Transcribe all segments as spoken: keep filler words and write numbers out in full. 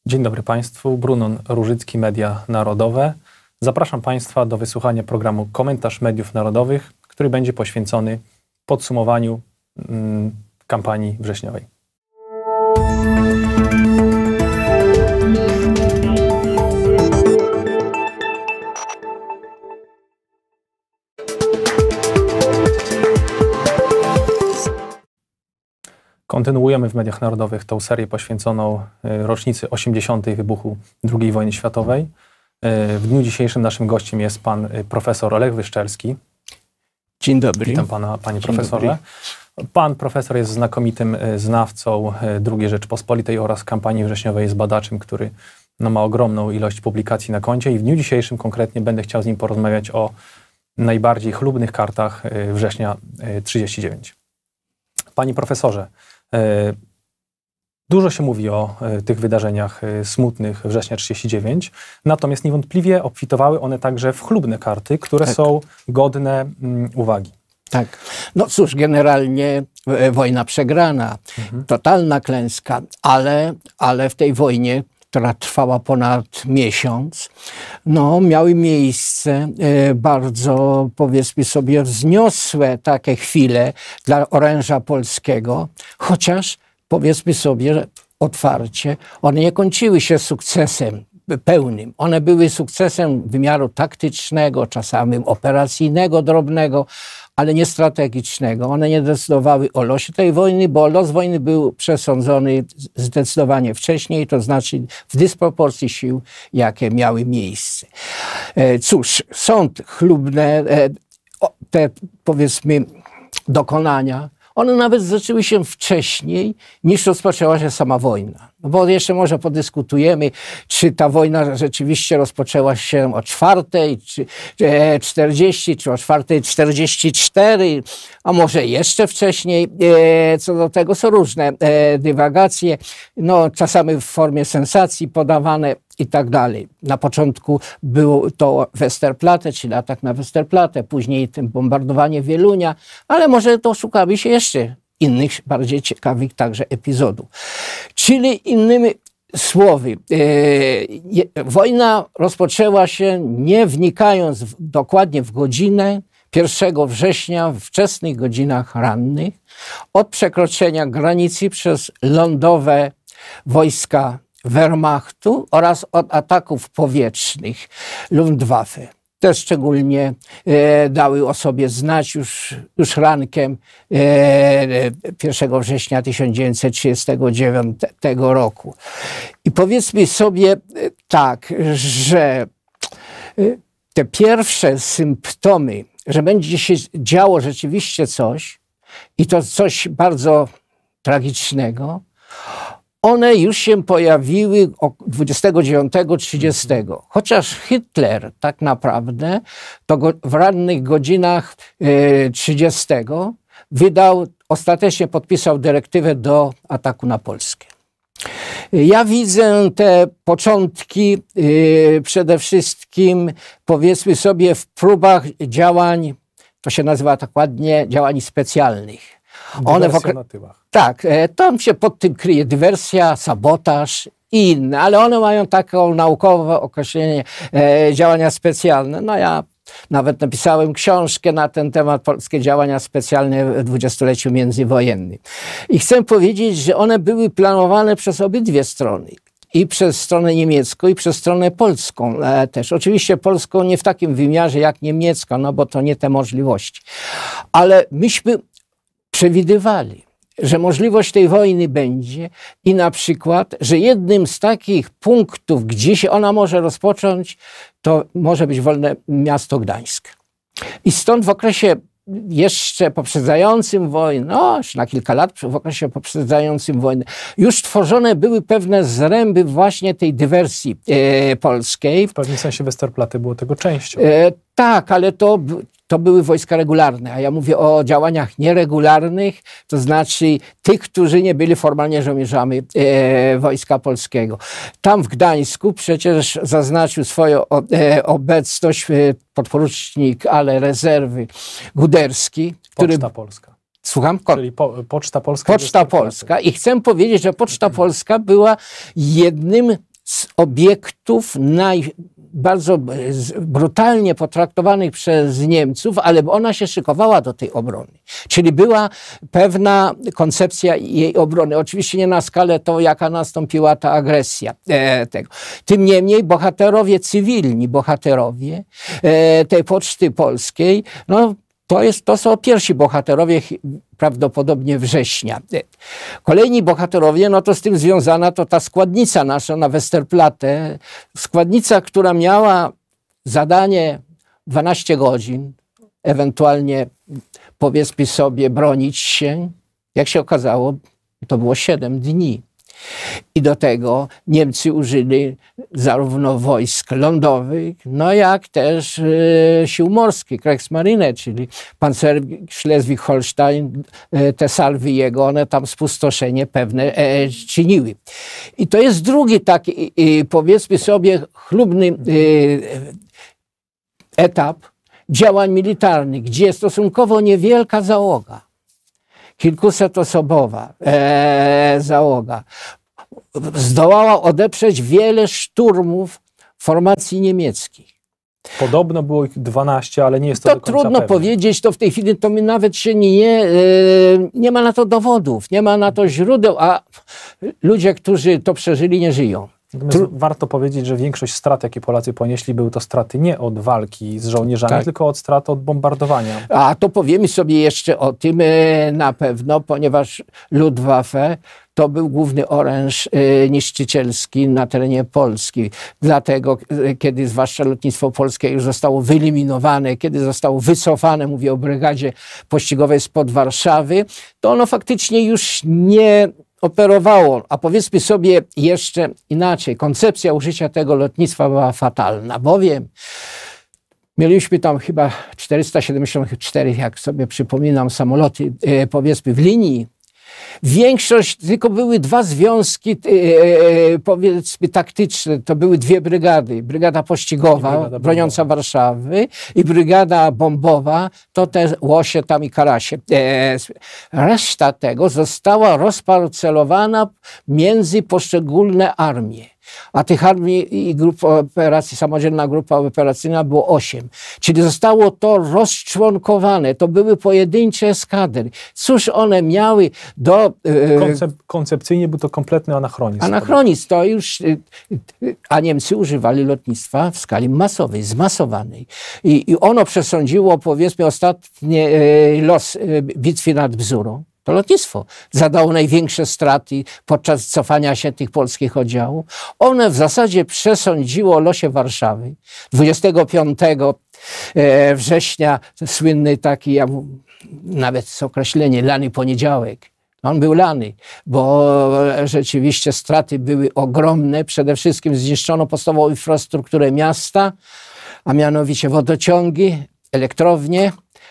Dzień dobry Państwu, Brunon Różycki, Media Narodowe. Zapraszam Państwa do wysłuchania programu Komentarz Mediów Narodowych, który będzie poświęcony podsumowaniu mm, kampanii wrześniowej. Kontynuujemy w Mediach Narodowych tę serię poświęconą rocznicy osiemdziesiątej wybuchu drugiej wojny światowej. W dniu dzisiejszym naszym gościem jest pan profesor Lech Wyszczerski. Dzień dobry. Witam pana, panie profesorze. Pan profesor jest znakomitym znawcą drugiej Rzeczypospolitej oraz kampanii wrześniowej, jest badaczem, który no, ma ogromną ilość publikacji na koncie i w dniu dzisiejszym konkretnie będę chciał z nim porozmawiać o najbardziej chlubnych kartach września tysiąc dziewięćset trzydziestego dziewiątego. Panie profesorze, dużo się mówi o tych wydarzeniach smutnych września tysiąc dziewięćset trzydziestego dziewiątego, natomiast niewątpliwie obfitowały one także w chlubne karty, które tak. są godne mm, uwagi. Tak. No cóż, generalnie e, wojna przegrana, mhm. totalna klęska, ale, ale w tej wojnie, która trwała ponad miesiąc, no miały miejsce e, bardzo, powiedzmy sobie, wzniosłe takie chwile dla oręża polskiego, chociaż powiedzmy sobie otwarcie, one nie kończyły się sukcesem pełnym. One były sukcesem wymiaru taktycznego, czasami operacyjnego, drobnego, ale nie strategicznego. One nie decydowały o losie tej wojny, bo los wojny był przesądzony zdecydowanie wcześniej, to znaczy w dysproporcji sił, jakie miały miejsce. Cóż, są chlubne te, powiedzmy, dokonania. One nawet zaczęły się wcześniej, niż rozpoczęła się sama wojna. No bo jeszcze może podyskutujemy, czy ta wojna rzeczywiście rozpoczęła się o czwartej, czy czterdzieści, czy o czwartej czterdzieści cztery, a może jeszcze wcześniej. Co do tego są różne dywagacje, no czasami w formie sensacji podawane i tak dalej. Na początku było to Westerplatte, czyli atak na Westerplatte, później tym bombardowanie Wielunia, ale może to szukamy się jeszcze innych, bardziej ciekawych także epizodów. Czyli innymi słowy, e, wojna rozpoczęła się nie wnikając w, dokładnie w godzinę pierwszego września, w wczesnych godzinach rannych, od przekroczenia granicy przez lądowe wojska Wehrmachtu oraz od ataków powietrznych Luftwaffe. Te szczególnie e, dały o sobie znać już, już rankiem e, pierwszego września tysiąc dziewięćset trzydziestego dziewiątego roku. I powiedzmy sobie e, tak, że e, te pierwsze symptomy, że będzie się działo rzeczywiście coś i to coś bardzo tragicznego, one już się pojawiły dwudziestego dziewiątego trzydziestego. Chociaż Hitler tak naprawdę to go, w rannych godzinach e, trzydziestego wydał, ostatecznie podpisał dyrektywę do ataku na Polskę. Ja widzę te początki e, przede wszystkim, powiedzmy sobie, w próbach działań, to się nazywa tak ładnie, działań specjalnych. One w Tak, tam się pod tym kryje dywersja, sabotaż i inne, ale one mają taką naukowe określenie e, działania specjalne. No ja nawet napisałem książkę na ten temat, polskie działania specjalne w dwudziestoleciu międzywojennym. I chcę powiedzieć, że one były planowane przez obydwie strony. I przez stronę niemiecką, i przez stronę polską e, też. Oczywiście polską nie w takim wymiarze jak niemiecka, no bo to nie te możliwości. Ale myśmy przewidywali, że możliwość tej wojny będzie i na przykład, że jednym z takich punktów, gdzie się ona może rozpocząć, to może być wolne miasto Gdańsk. I stąd w okresie jeszcze poprzedzającym wojnę, no już na kilka lat w okresie poprzedzającym wojnę, już tworzone były pewne zręby właśnie tej dywersji e, polskiej. W pewnym sensie Westerplatte było tego częścią. E, tak, ale to... To były wojska regularne, a ja mówię o działaniach nieregularnych, to znaczy tych, którzy nie byli formalnie żołnierzami e, Wojska Polskiego. Tam w Gdańsku przecież zaznaczył swoją o, e, obecność e, podporucznik, ale rezerwy Guderski. Który... Poczta Polska. Słucham? Ko Czyli po, Poczta Polska. Poczta Polska. I chcę powiedzieć, że Poczta Polska była jednym z obiektów naj, bardzo brutalnie potraktowanych przez Niemców, ale ona się szykowała do tej obrony. Czyli była pewna koncepcja jej obrony. Oczywiście nie na skalę to, jaka nastąpiła ta agresja e, tego. Tym niemniej bohaterowie cywilni, bohaterowie e, tej Poczty Polskiej, no to, jest, to są pierwsi bohaterowie prawdopodobnie września. Kolejni bohaterowie, no to z tym związana to ta składnica nasza na Westerplatte. Składnica, która miała zadanie dwanaście godzin, ewentualnie powiedzmy sobie bronić się. Jak się okazało, to było siedem dni. I do tego Niemcy użyli zarówno wojsk lądowych, no jak też e, sił morskich, Kriegsmarine, czyli Panzerung Schleswig-Holstein, e, te salwy jego, one tam spustoszenie pewne e, czyniły. I to jest drugi taki, e, powiedzmy sobie, chlubny e, etap działań militarnych, gdzie stosunkowo niewielka załoga, kilkusetosobowa e, załoga, zdołała odeprzeć wiele szturmów formacji niemieckich. Podobno było ich dwanaście, ale nie jest to To do końca trudno pewne. powiedzieć, to w tej chwili to mi nawet się nie, e, nie ma na to dowodów, nie ma na to źródeł, a ludzie, którzy to przeżyli, nie żyją. Natomiast warto powiedzieć, że większość strat, jakie Polacy ponieśli, były to straty nie od walki z żołnierzami, Tak. tylko od strat od bombardowania. A to powiemy sobie jeszcze o tym e, na pewno, ponieważ Luftwaffe to był główny oręż e, niszczycielski na terenie Polski. Dlatego, e, kiedy zwłaszcza lotnictwo polskie już zostało wyeliminowane, kiedy zostało wycofane, mówię o brygadzie pościgowej spod Warszawy, to ono faktycznie już nie operowało, a powiedzmy sobie jeszcze inaczej, koncepcja użycia tego lotnictwa była fatalna, bowiem mieliśmy tam chyba czterysta siedemdziesiąt cztery, jak sobie przypominam, samoloty, e, powiedzmy w linii. Większość, tylko były dwa związki, e, e, powiedzmy taktyczne, to były dwie brygady. Brygada pościgowa, brygada broniąca bombowa. Warszawy, i brygada bombowa, to te Łosie tam i Karasie. E, reszta tego została rozparcelowana między poszczególne armie. A tych armii i grup operacji, samodzielna grupa operacyjna było osiem. Czyli zostało to rozczłonkowane. To były pojedyncze eskadry. Cóż one miały do... E, Koncep koncepcyjnie był to kompletny anachronizm. Anachronizm to już... E, a Niemcy używali lotnictwa w skali masowej, zmasowanej. I, i ono przesądziło, powiedzmy, ostatnie e, los e, bitwy nad Bzurą. To lotnictwo zadało największe straty podczas cofania się tych polskich oddziałów. One w zasadzie przesądziło o losie Warszawy. dwudziestego piątego września słynny taki, ja mu, nawet z określenie, lany poniedziałek. On był lany, bo rzeczywiście straty były ogromne. Przede wszystkim zniszczono podstawową infrastrukturę miasta, a mianowicie wodociągi, elektrownie,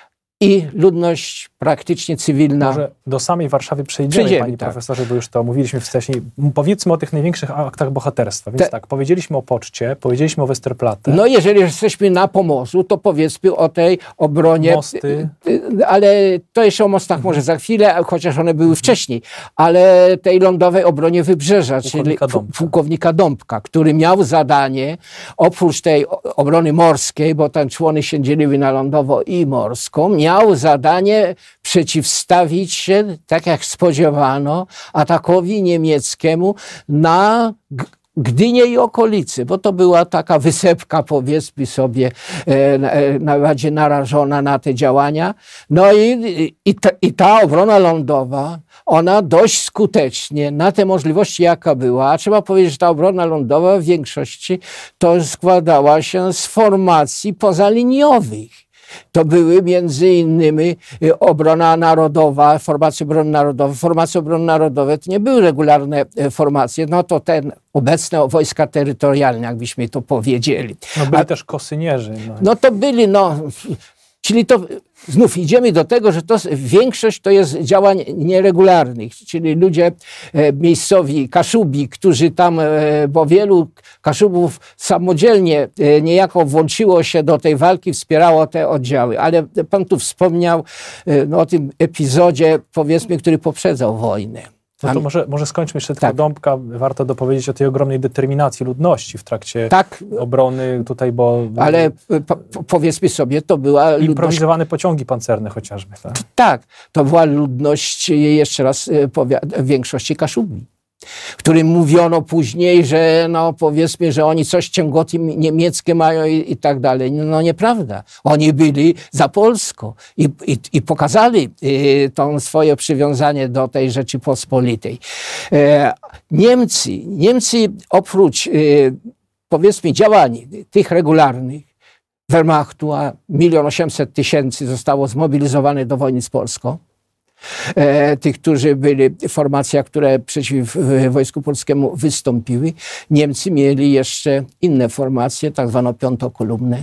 i ludność praktycznie cywilna. Może do samej Warszawy przejdziemy, Przejdziemy, panie tak. profesorze, bo już to mówiliśmy wcześniej. Powiedzmy o tych największych aktach bohaterstwa. Więc Te... tak, powiedzieliśmy o Poczcie, powiedzieliśmy o Westerplatte. No jeżeli jesteśmy na Pomorzu, to powiedzmy o tej obronie. Mosty. Ale to jeszcze o mostach może za chwilę, chociaż one były wcześniej. Ale tej lądowej obronie Wybrzeża, Pułkownika czyli Dąbka. pułkownika Dąbka, który miał zadanie, oprócz tej obrony morskiej, bo tam człony się dzieliły na lądową i morską, miał zadanie przeciwstawić się, tak jak spodziewano, atakowi niemieckiemu na Gdynię i okolicy, bo to była taka wysepka, powiedzmy sobie, e, najbardziej narażona na te działania. No i, i, ta, i ta obrona lądowa, ona dość skutecznie na te możliwości, jaka była, a trzeba powiedzieć, że ta obrona lądowa w większości to składała się z formacji pozaliniowych. To były między innymi obrona narodowa, formacje obrony narodowej. Formacje obrony narodowej to nie były regularne formacje, no to te obecne wojska terytorialne, jakbyśmy to powiedzieli. No byli A, też kosynierzy. No. no to byli, no... Czyli to znów idziemy do tego, że to większość to jest działań nieregularnych, czyli ludzie e, miejscowi, Kaszubi, którzy tam, e, bo wielu Kaszubów samodzielnie e, niejako włączyło się do tej walki, wspierało te oddziały. Ale pan tu wspomniał e, no, o tym epizodzie, powiedzmy, który poprzedzał wojnę. No to może, może skończmy jeszcze tylko tak. Dąbka. Warto dopowiedzieć o tej ogromnej determinacji ludności w trakcie tak, obrony tutaj, bo... Ale po, powiedzmy sobie, to była ludność... Improwizowane pociągi pancerne chociażby. Tak, tak, to była ludność, jeszcze raz powiad- w większości Kaszubi, którym mówiono później, że no powiedzmy, że oni coś ciągoty niemieckie mają i, i tak dalej. No nieprawda. Oni byli za Polską i, i, i pokazali y, to swoje przywiązanie do tej Rzeczypospolitej. E, Niemcy, Niemcy oprócz y, powiedzmy działań tych regularnych Wehrmachtu, a milion osiemset tysięcy zostało zmobilizowane do wojny z Polską. E, tych, którzy byli w formacjach, które przeciw e, Wojsku Polskiemu wystąpiły. Niemcy mieli jeszcze inne formacje, tak zwane piątokolumny,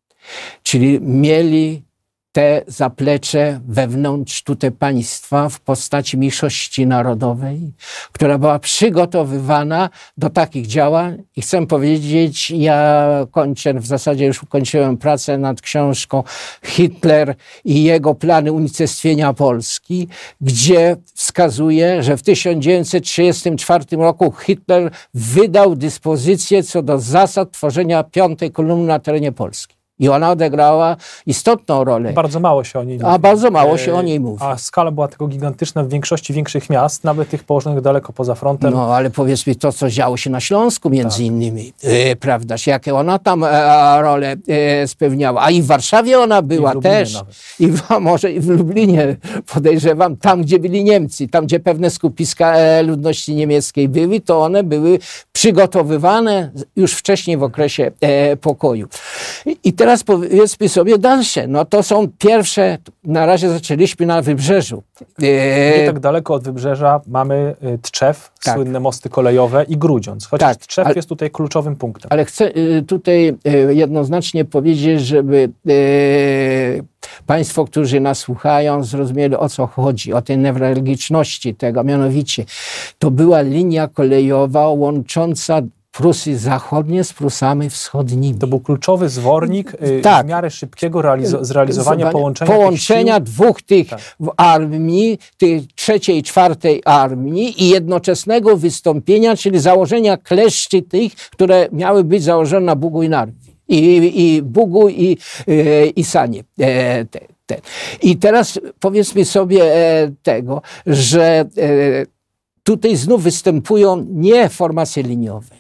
czyli mieli te zaplecze wewnątrz tutaj państwa w postaci mniejszości narodowej, która była przygotowywana do takich działań. I chcę powiedzieć, ja kończę, w zasadzie już ukończyłem pracę nad książką Hitler i jego plany unicestwienia Polski, gdzie wskazuje, że w tysiąc dziewięćset trzydziestym czwartym roku Hitler wydał dyspozycję co do zasad tworzenia piątej kolumny na terenie Polski. I ona odegrała istotną rolę. Bardzo mało się o niej mówi. A bardzo mało się o niej mówi. A skala była tego gigantyczna w większości większych miast, nawet tych położonych daleko poza frontem. No, ale powiedzmy to, co działo się na Śląsku między tak. innymi, e, prawda, jakie ona tam e, rolę e, spełniała. A i w Warszawie ona była I też. Nawet. I w, może i w Lublinie, podejrzewam, tam, gdzie byli Niemcy, tam, gdzie pewne skupiska e, ludności niemieckiej były, to one były przygotowywane już wcześniej w okresie e, pokoju. I, i teraz Teraz powiedzmy sobie dalsze. No to są pierwsze, na razie zaczęliśmy na Wybrzeżu. Nie tak daleko od Wybrzeża mamy Tczew, tak. słynne mosty kolejowe i Grudziądz. Chociaż tak, Tczew ale, jest tutaj kluczowym punktem. Ale chcę tutaj jednoznacznie powiedzieć, żeby Państwo, którzy nas słuchają, zrozumieli, o co chodzi, o tej newralgiczności tego. Mianowicie to była linia kolejowa łącząca Prusy Zachodnie z Prusami Wschodnimi. To był kluczowy zwornik tak. w miarę szybkiego realizo- zrealizowania połączenia, połączenia tych dwóch tych tak. armii, tej trzeciej i czwartej armii i jednoczesnego wystąpienia, czyli założenia kleszczy tych, które miały być założone na Bugu i Narwie. I, i Bugu i, e, i Sanie. E, te, te. I teraz powiedzmy sobie e, tego, że e, tutaj znów występują nie formacje liniowe,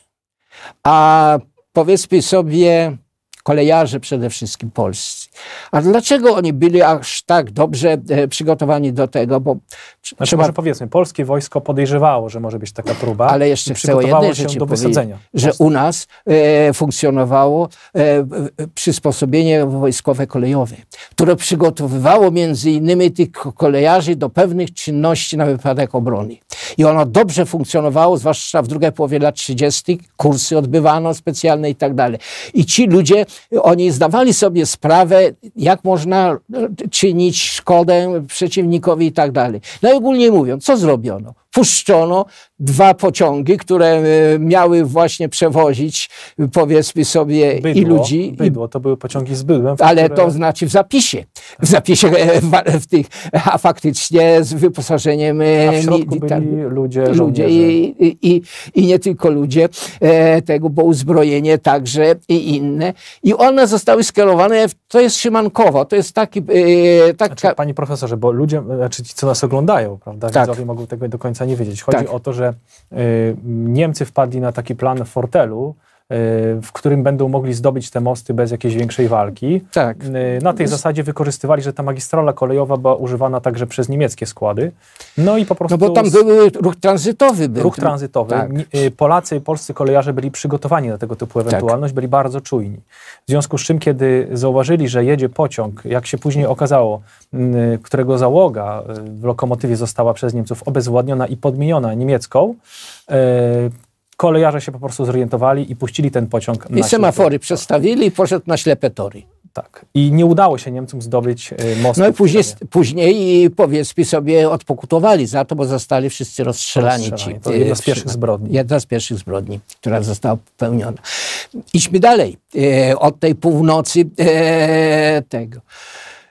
a powiedzmy sobie kolejarze przede wszystkim polscy. A dlaczego oni byli aż tak dobrze e, przygotowani do tego? Bo znaczy, trzeba... może powiedzmy, polskie wojsko podejrzewało, że może być taka próba. Ale jeszcze chcę o jednej rzeczy do wysadzenia. Że u nas e, funkcjonowało e, przysposobienie wojskowe kolejowe, które przygotowywało między innymi tych kolejarzy do pewnych czynności na wypadek obrony. I ono dobrze funkcjonowało, zwłaszcza w drugiej połowie lat trzydziestych. Kursy odbywano specjalne i tak dalej. I ci ludzie, oni zdawali sobie sprawę, jak można czynić szkodę przeciwnikowi i tak dalej. Najogólniej mówiąc, co zrobiono? Puszczono dwa pociągi, które miały właśnie przewozić, powiedzmy sobie, bydło, i ludzi. Bydło, to były pociągi z bydłem. Ale które... to znaczy w zapisie. W zapisie w, w tych, a faktycznie z wyposażeniem. A w środku byli tak, ludzie, ludzie i, i, i nie tylko ludzie e, tego, bo uzbrojenie także i inne. I one zostały skierowane, w, to jest Szymankowo, to jest taki... E, taka... znaczy, panie profesorze, bo ludzie, znaczy ci, co nas oglądają, prawda, tak. widzowie mogą tego do końca nie wiedzieć. Chodzi tak. o to, że y, Niemcy wpadli na taki plan fortelu, y, w którym będą mogli zdobyć te mosty bez jakiejś większej walki. Tak. Y, na tej zasadzie wykorzystywali, że ta magistrala kolejowa była używana także przez niemieckie składy. No i po prostu... No bo tam był ruch tranzytowy. Był. Ruch tranzytowy. Tak. Polacy i polscy kolejarze byli przygotowani na tego typu ewentualność, tak. byli bardzo czujni. W związku z czym, kiedy zauważyli, że jedzie pociąg, jak się później okazało, którego załoga w lokomotywie została przez Niemców obezwładniona i podmieniona niemiecką, kolejarze się po prostu zorientowali i puścili ten pociąg na I semafory przestawili i poszedł na ślepe tory. Tak. I nie udało się Niemcom zdobyć mostu. No i później, później powiedzmy sobie odpokutowali za to, bo zostali wszyscy rozstrzelani. rozstrzelani. Ci, to jedna z pierwszych zbrodni. Jedna z pierwszych zbrodni, która została popełniona. Idźmy dalej. E, od tej północy e, tego.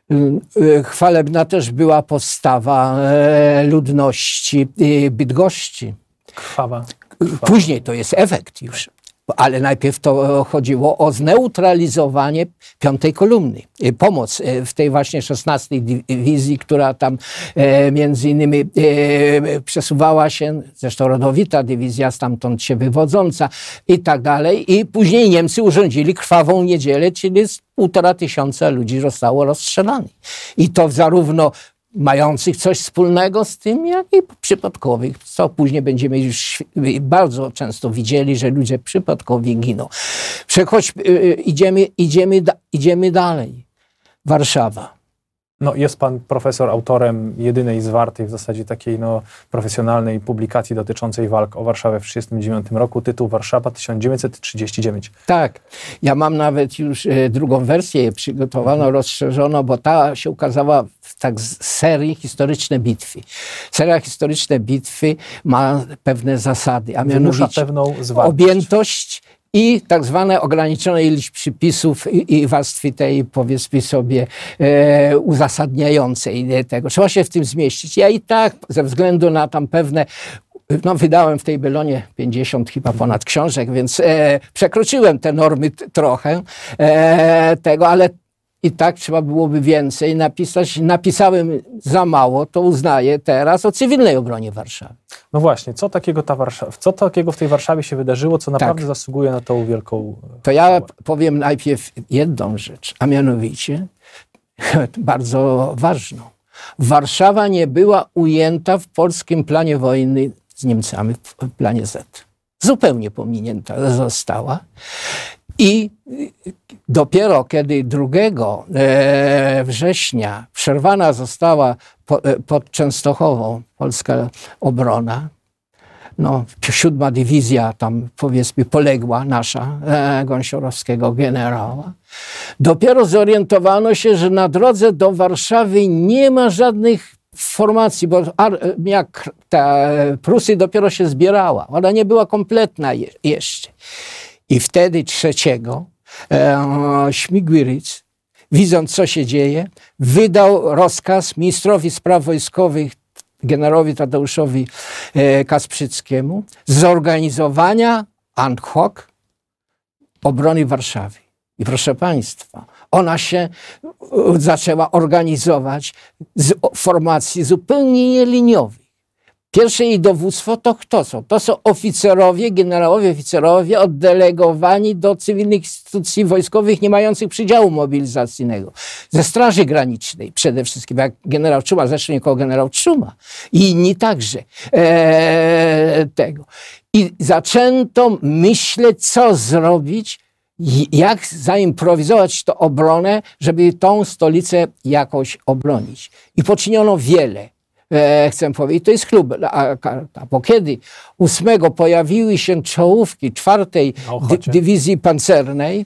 Chwalebna też była postawa ludności Bydgoszczy. Krwawa. Krwawa. Później to jest efekt już. Ale najpierw to chodziło o zneutralizowanie piątej kolumny. Pomoc w tej właśnie szesnastej dywizji, która tam e, między innymi e, przesuwała się, zresztą rodowita dywizja stamtąd się wywodząca i tak dalej. I później Niemcy urządzili krwawą niedzielę, czyli półtora tysiąca ludzi zostało rozstrzelanych. I to zarówno mających coś wspólnego z tym, jak i przypadkowych, co później będziemy już bardzo często widzieli, że ludzie przypadkowi giną. Przechodź, idziemy, idziemy, idziemy dalej. Warszawa. No, jest pan profesor autorem jedynej zwartej w zasadzie takiej no, profesjonalnej publikacji dotyczącej walk o Warszawę w tysiąc dziewięćset trzydziestym dziewiątym roku, tytuł Warszawa tysiąc dziewięćset trzydziesty dziewiąty. Tak. Ja mam nawet już e, drugą wersję przygotowaną, mhm. rozszerzoną, bo ta się ukazała w tak z serii Historyczne bitwy. Seria Historyczne bitwy ma pewne zasady, a mianowicie pewną zwartość. Objętość i tak zwane ograniczona ilość przypisów i, i warstwy tej, powiedzmy sobie, e, uzasadniającej tego. Trzeba się w tym zmieścić. Ja i tak, ze względu na tam pewne, no wydałem w tej Belonie pięćdziesiąt chyba ponad książek, więc e, przekroczyłem te normy trochę e, tego, ale i tak trzeba byłoby więcej napisać. Napisałem za mało, to uznaję teraz, o cywilnej obronie Warszawy. No właśnie, co takiego, ta Warszawa, co takiego w tej Warszawie się wydarzyło, co naprawdę tak. zasługuje na tą wielką... To ja chwałę. powiem najpierw jedną rzecz, a mianowicie bardzo ważną. Warszawa nie była ujęta w polskim planie wojny z Niemcami, w planie Z. Zupełnie pominięta została. I dopiero kiedy drugiego września przerwana została pod Częstochową polska obrona, no, siódma dywizja tam powiedzmy poległa, nasza, gąsiorowskiego generała, dopiero zorientowano się, że na drodze do Warszawy nie ma żadnych formacji, bo jak ta Prusy dopiero się zbierała, ona nie była kompletna je, jeszcze. I wtedy trzeciego e, Śmigły-Rydz, widząc co się dzieje, wydał rozkaz ministrowi spraw wojskowych, generałowi Tadeuszowi e, Kasprzyckiemu, zorganizowania ad hoc obrony Warszawy. I proszę państwa, ona się zaczęła organizować z formacji zupełnie nieliniowych. Pierwsze jej dowództwo to kto są? To są oficerowie, generałowie, oficerowie oddelegowani do cywilnych instytucji wojskowych nie mających przydziału mobilizacyjnego. Ze Straży Granicznej przede wszystkim, jak generał Czuma, zresztą nie koło generał Czuma i inni także eee, tego. I zaczęto myśleć, co zrobić, jak zaimprowizować tę obronę, żeby tą stolicę jakoś obronić. I poczyniono wiele. E, chcę powiedzieć, to jest klub, a, a, bo kiedy ósmego pojawiły się czołówki czwartej dy, dywizji pancernej,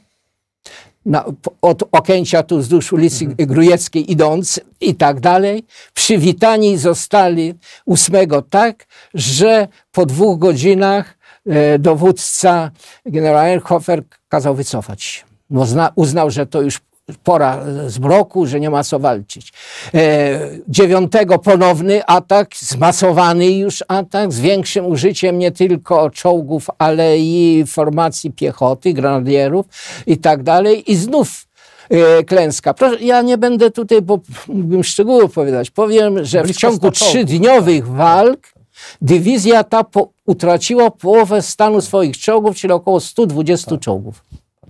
na, od Okęcia tu wzdłuż ulicy mhm. Grujeckiej idąc i tak dalej, przywitani zostali ósmego tak, że po dwóch godzinach e, dowódca generał Ehrhofer kazał wycofać się. No, zna, uznał, że to już pora zbroku, że nie ma co walczyć. E, dziewiątego ponowny atak, zmasowany już atak, z większym użyciem nie tylko czołgów, ale i formacji piechoty, grenadierów i tak dalej. I znów e, klęska. Proszę, ja nie będę tutaj, bo mógłbym szczegółowo opowiadać. Powiem, że w ciągu trzydniowych walk dywizja ta po, utraciła połowę stanu swoich czołgów, czyli około stu dwudziestu czołgów.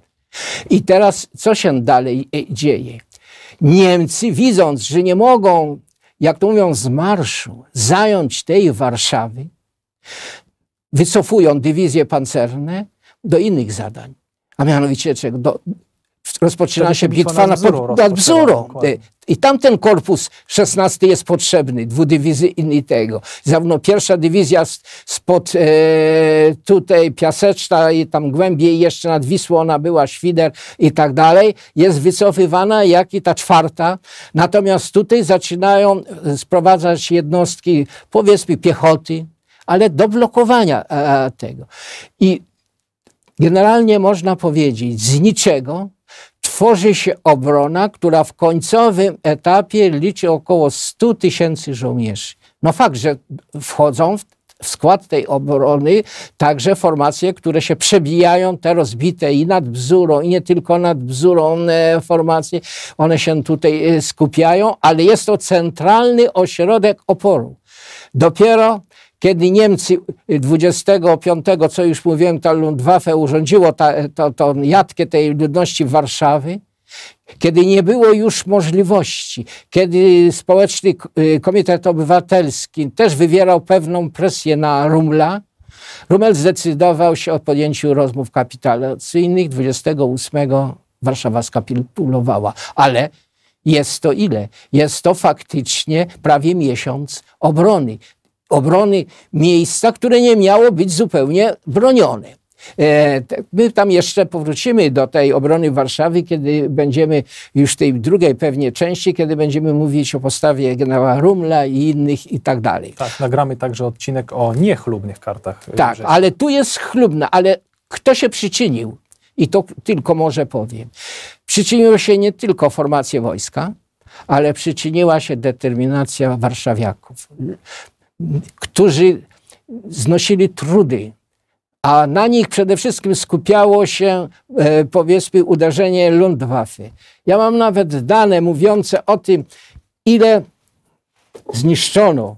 I teraz co się dalej dzieje? Niemcy, widząc, że nie mogą, jak to mówią, z marszu zająć tej Warszawy, wycofują dywizje pancerne do innych zadań. A mianowicie czego? Do, rozpoczyna się bitwa na Bzurą. Nad Bzurą. I tamten korpus szesnasty jest potrzebny, dwudywizyjny tego. Zarówno pierwsza dywizja spod e, tutaj Piaseczna i tam głębiej jeszcze nad Wisłą ona była, Świder i tak dalej, jest wycofywana, jak i ta czwarta. Natomiast tutaj zaczynają sprowadzać jednostki, powiedzmy piechoty, ale do blokowania e, tego. I generalnie można powiedzieć, z niczego tworzy się obrona, która w końcowym etapie liczy około stu tysięcy żołnierzy. No fakt, że wchodzą w w skład tej obrony także formacje, które się przebijają, te rozbite i nad Bzurą, i nie tylko nad Bzurą e, formacje, one się tutaj e, skupiają, ale jest to centralny ośrodek oporu. Dopiero kiedy Niemcy dwudziestego piątego, co już mówiłem, ta Luftwaffe urządziło ta, to, to jatkę tej ludności Warszawy, kiedy nie było już możliwości, kiedy Społeczny Komitet Obywatelski też wywierał pewną presję na Rummela, Rummel zdecydował się o podjęciu rozmów kapitulacyjnych. dwudziestego ósmego Warszawa skapitulowała. Ale jest to ile? Jest to faktycznie prawie miesiąc obrony. Obrony miejsca, które nie miało być zupełnie bronione. My tam jeszcze powrócimy do tej obrony Warszawy, kiedy będziemy już w tej drugiej pewnie części, kiedy będziemy mówić o postawie generała Rummela i innych i tak dalej. Tak, nagramy także odcinek o niechlubnych kartach. Tak, września. Ale tu jest chlubna, ale kto się przyczynił? I to tylko może powiem. Przyczyniła się nie tylko formacje wojska, ale przyczyniła się determinacja warszawiaków, którzy znosili trudy, a na nich przede wszystkim skupiało się, e, powiedzmy, uderzenie Luftwaffe. Ja mam nawet dane mówiące o tym, ile zniszczono.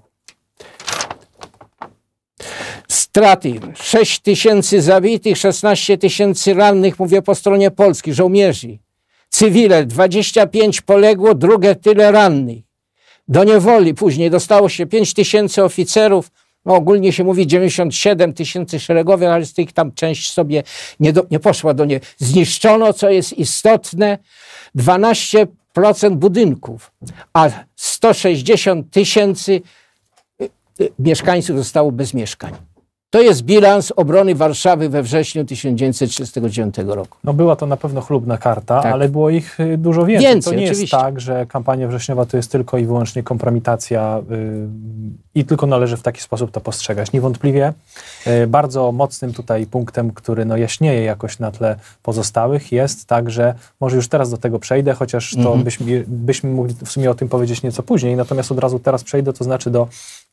Straty. sześć tysięcy zabitych, szesnaście tysięcy rannych, mówię po stronie polskiej, żołnierzy. Cywile, dwadzieścia pięć poległo, drugie tyle rannych. Do niewoli później dostało się pięć tysięcy oficerów, no ogólnie się mówi dziewięćdziesiąt siedem tysięcy szeregowych, ale z tych tam część sobie nie, do, nie poszła do niej. Zniszczono, co jest istotne, dwanaście procent budynków, a sto sześćdziesiąt tysięcy mieszkańców zostało bez mieszkań. To jest bilans obrony Warszawy we wrześniu tysiąc dziewięćset trzydziestego dziewiątego roku. No była to na pewno chlubna karta, tak. Ale było ich dużo więcej. Więcej to nie oczywiście. jest tak, że kampania wrześniowa to jest tylko i wyłącznie kompromitacja yy, i tylko należy w taki sposób to postrzegać. Niewątpliwie yy, bardzo mocnym tutaj punktem, który no jaśnieje jakoś na tle pozostałych, jest także, może już teraz do tego przejdę, chociaż to mm-hmm. byśmy, byśmy mogli w sumie o tym powiedzieć nieco później, natomiast od razu teraz przejdę, to znaczy do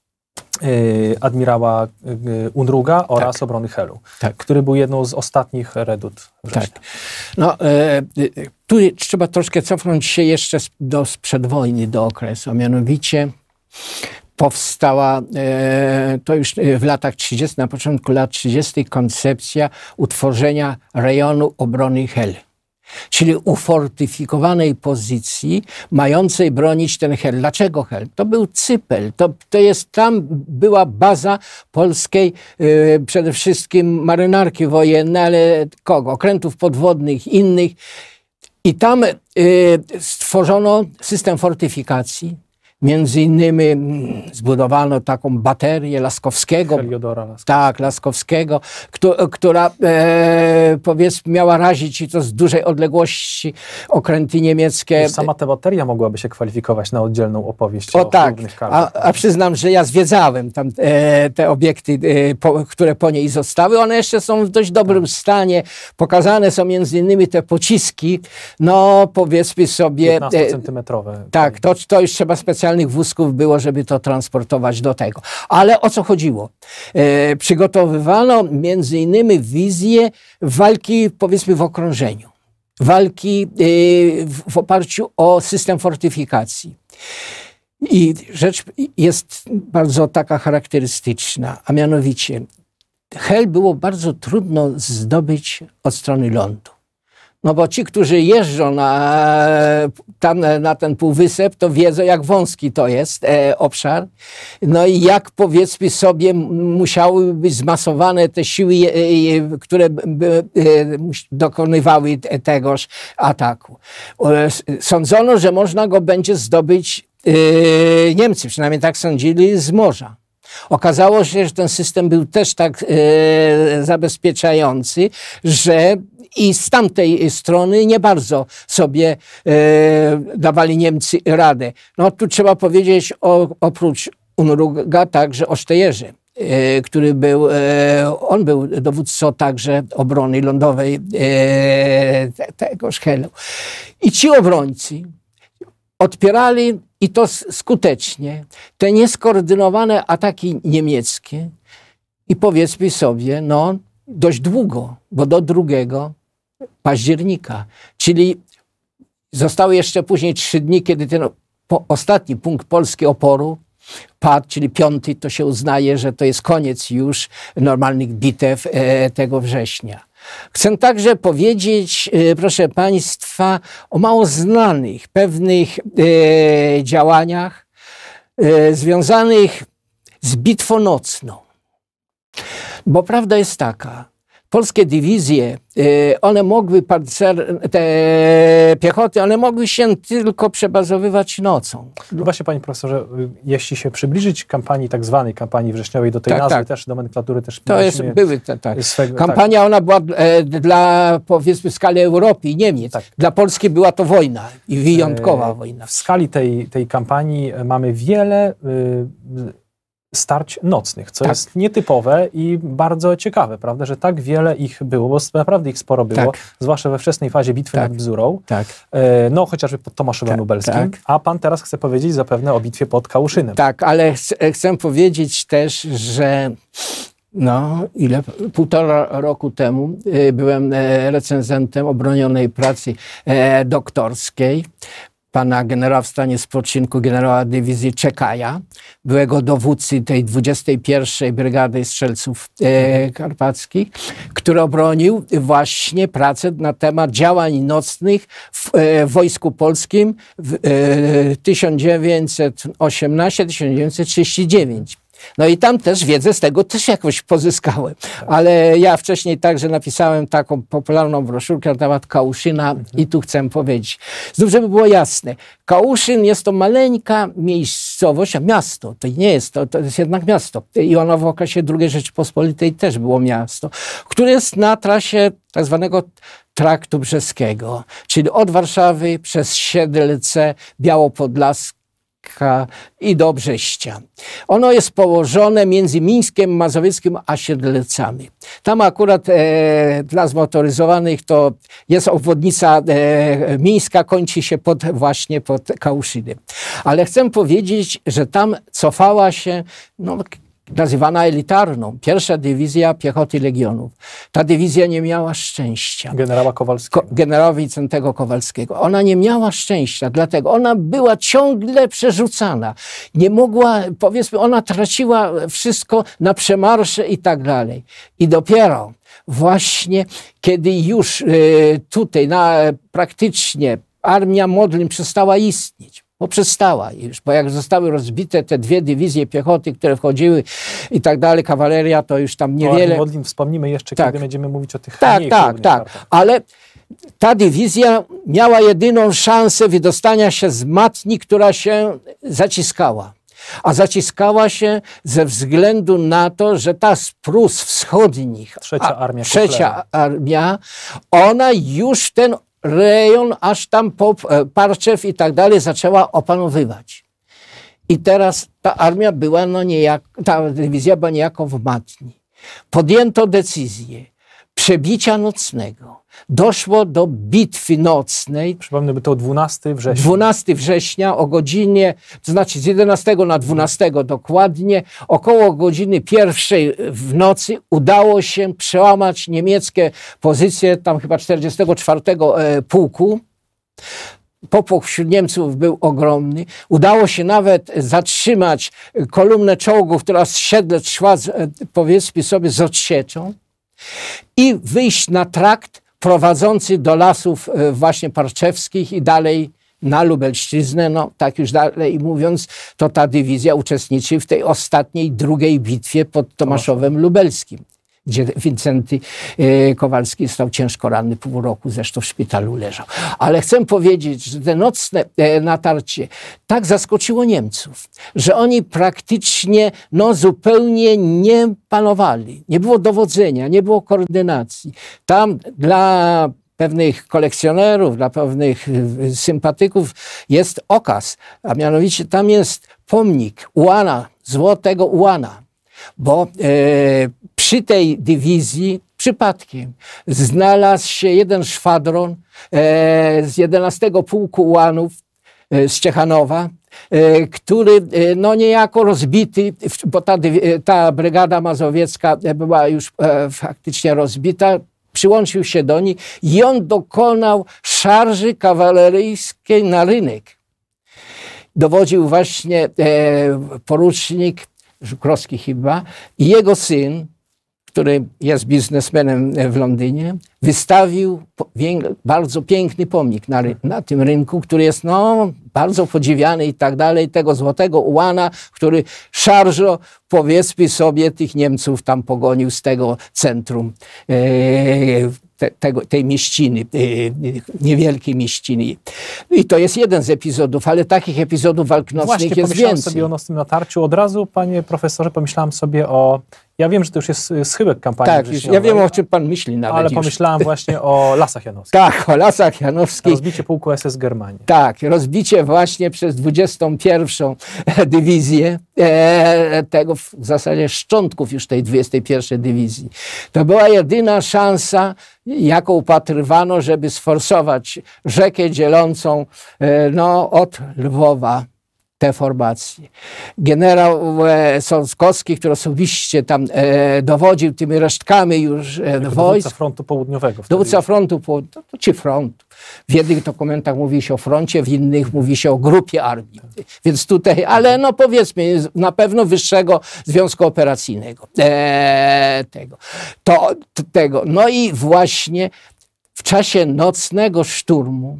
admirała Unruga oraz tak. obrony Helu, tak. który był jedną z ostatnich redut września. Tak. No, e, tu trzeba troszkę cofnąć się jeszcze do sprzed wojny, do okresu, a mianowicie powstała, e, to już w latach trzydziestych, na początku lat trzydziestych koncepcja utworzenia rejonu obrony Hel. Czyli ufortyfikowanej pozycji, mającej bronić ten Hel. Dlaczego Hel? To był Cypel, to, to jest, tam była baza polskiej, yy, przede wszystkim marynarki wojennej, ale kogo? Okrętów podwodnych, innych. I tam yy, stworzono system fortyfikacji. Między innymi zbudowano taką baterię Laskowskiego. Heliodora Laskowskiego. Tak, Laskowskiego, kto, która e, powiedzmy miała razić i to z dużej odległości okręty niemieckie. Już sama ta bateria mogłaby się kwalifikować na oddzielną opowieść o, o tak, a, a przyznam, że ja zwiedzałem tam e, te obiekty, e, po, które po niej zostały. One jeszcze są w dość dobrym tak. stanie. Pokazane są między innymi te pociski, no powiedzmy sobie... piętnastocentymetrowe. E, tak, to, to już trzeba specjalnie wózków było, żeby to transportować do tego. Ale o co chodziło? E, przygotowywano między innymi wizję walki, powiedzmy, w okrążeniu. Walki e, w, w oparciu o system fortyfikacji. I rzecz jest bardzo taka charakterystyczna, a mianowicie Hel było bardzo trudno zdobyć od strony lądu. No bo ci, którzy jeżdżą na, tam na ten półwysep, to wiedzą, jak wąski to jest e, obszar. No i jak, powiedzmy sobie, musiały być zmasowane te siły, e, e, które by, e, dokonywały tegoż ataku. E, sądzono, że można go będzie zdobyć e, Niemcy, przynajmniej tak sądzili, z morza. Okazało się, że ten system był też tak e, zabezpieczający, że i z tamtej strony nie bardzo sobie e, dawali Niemcy radę. No tu trzeba powiedzieć o, oprócz Unruga także o Sztejerze. który był, on był dowódcą także obrony lądowej tego Szchelu. I ci obrońcy odpierali, i to skutecznie, te nieskoordynowane ataki niemieckie i powiedzmy sobie, no dość długo, bo do drugiego października, czyli zostały jeszcze później trzy dni, kiedy ten po, ostatni punkt polskiego oporu padł, czyli piąty, to się uznaje, że to jest koniec już normalnych bitew e, tego września. Chcę także powiedzieć, e, proszę Państwa, o mało znanych pewnych e, działaniach e, związanych z bitwą nocną. Bo prawda jest taka, polskie dywizje, one mogły, pancer, te piechoty, one mogły się tylko przebazowywać nocą. No właśnie, panie profesorze, jeśli się przybliżyć kampanii, tak zwanej kampanii wrześniowej, do tej tak, nazwy tak. też, nomenklatury też... To jest, były te, tak. Swego, Kampania, tak. ona była e, dla, powiedzmy, w skali Europy i Niemiec. Tak. Dla Polski była to wojna i wyjątkowa e, wojna. W skali tej, tej kampanii mamy wiele... Y, starć nocnych, co tak. jest nietypowe i bardzo ciekawe, prawda, że tak wiele ich było, bo naprawdę ich sporo było, tak. zwłaszcza we wczesnej fazie bitwy tak. nad Bzurą, tak. e, no chociażby pod Tomaszowem tak. Lubelskim, tak. a pan teraz chce powiedzieć zapewne o bitwie pod Kałuszynem. Tak, ale ch chcę powiedzieć też, że no, ile? Półtora roku temu y, byłem e, recenzentem obronionej pracy e, doktorskiej pana generała w stanie spoczynku, generała dywizji Czekaja, byłego dowódcy tej dwudziestej pierwszej Brygady Strzelców e, Karpackich, który obronił właśnie pracę na temat działań nocnych w e, Wojsku Polskim w e, tysiąc dziewięćset osiemnastym do tysiąc dziewięćset trzydziestego dziewiątego. No i tam też wiedzę z tego też jakoś pozyskałem. Ale ja wcześniej także napisałem taką popularną broszurkę na temat Kałuszyna mhm. i tu chcę powiedzieć. Znów, żeby było jasne. Kałuszyn jest to maleńka miejscowość, a miasto. To nie jest, to, to jest jednak miasto. I ono w okresie drugiej Rzeczypospolitej też było miasto, które jest na trasie tak zwanego Traktu Brzeskiego, czyli od Warszawy przez Siedlce, Białopodlaskie i do Brześcia. Ono jest położone między Mińskiem Mazowieckim a Siedlcami. Tam akurat e, dla zmotoryzowanych to jest obwodnica e, mińska, kończy się pod, właśnie pod Kałuszynem. Ale chcę powiedzieć, że tam cofała się no, nazywana elitarną, pierwsza dywizja piechoty Legionów. Ta dywizja nie miała szczęścia. Generała Kowalskiego. Ko generała Wincentego Kowalskiego. Ona nie miała szczęścia, dlatego ona była ciągle przerzucana. Nie mogła, powiedzmy, ona traciła wszystko na przemarsze i tak dalej. I dopiero właśnie, kiedy już y, tutaj na, praktycznie armia Modlin przestała istnieć, bo przestała już, bo jak zostały rozbite te dwie dywizje piechoty, które wchodziły i tak dalej, kawaleria, to już tam niewiele... O Modlin wspomnimy jeszcze, tak. kiedy będziemy mówić o tych Tak, tak, tak, ale ta dywizja miała jedyną szansę wydostania się z matni, która się zaciskała. A zaciskała się ze względu na to, że ta z Prus wschodnich, trzecia armia, trzecia armia, ona już ten rejon, aż tam po Parczew i tak dalej, zaczęła opanowywać. I teraz ta armia była, no niejako, ta dywizja była niejako w matni. Podjęto decyzję przebicia nocnego. Doszło do bitwy nocnej. Przypomnę, by to dwunastego września. dwunastego września o godzinie, to znaczy z jedenastego na dwunastego dokładnie, około godziny pierwszej w nocy udało się przełamać niemieckie pozycje, tam chyba czterdziestego czwartego pułku. Popłoch wśród Niemców był ogromny. Udało się nawet zatrzymać kolumnę czołgów, która z Siedlec szła, powiedzmy sobie, z odsieczą i wyjść na trakt prowadzący do lasów właśnie parczewskich i dalej na Lubelszczyznę. No tak już dalej mówiąc, to ta dywizja uczestniczy w tej ostatniej, drugiej bitwie pod Tomaszowem Lubelskim, gdzie Wincenty e, Kowalski stał ciężko ranny, pół roku zresztą w szpitalu leżał. Ale chcę powiedzieć, że te nocne e, natarcie tak zaskoczyło Niemców, że oni praktycznie no, zupełnie nie panowali. Nie było dowodzenia, nie było koordynacji. Tam dla pewnych kolekcjonerów, dla pewnych sympatyków jest okaz, a mianowicie tam jest pomnik Ułana, złotego Ułana. bo e, przy tej dywizji przypadkiem znalazł się jeden szwadron e, z jedenastego Pułku Ułanów e, z Ciechanowa, e, który e, no niejako rozbity, bo ta, ta brygada mazowiecka była już e, faktycznie rozbita, przyłączył się do nich i on dokonał szarży kawaleryjskiej na rynek. Dowodził właśnie e, porucznik Żukrowski chyba i jego syn, który jest biznesmenem w Londynie, wystawił bardzo piękny pomnik na, na tym rynku, który jest no, bardzo podziwiany i tak dalej, tego złotego ułana, który szarżo, powiedzmy sobie, tych Niemców tam pogonił z tego centrum e, te, tego, tej mieściny, e, niewielkiej mieściny. I to jest jeden z epizodów, ale takich epizodów walk nocnych Właśnie, jest więcej. pomyślałem sobie o nocnym natarciu. Od razu, panie profesorze, pomyślałem sobie o... Ja wiem, że to już jest schyłek kampanii Tak, już, ja wiem, o czym pan myśli nawet ale już. pomyślałem właśnie o Lasach Janowskich. Tak, o Lasach Janowskich. Rozbicie pułku S S Germanii. Tak, rozbicie właśnie przez dwudziestą pierwszą dywizję, e, tego w zasadzie szczątków już tej dwudziestej pierwszej dywizji. To była jedyna szansa, jaką upatrywano, żeby sforsować rzekę dzielącą e, no, od Lwowa te formacje. Generał e, Sąskowski, który osobiście tam e, dowodził tymi resztkami już e, wojsk. Dowódca frontu południowego. Dowódca frontu, to, to czy frontu. W jednych dokumentach mówi się o froncie, w innych mówi się o grupie armii. Więc tutaj, ale no powiedzmy, na pewno wyższego związku operacyjnego. E, tego. To, tego. No i właśnie w czasie nocnego szturmu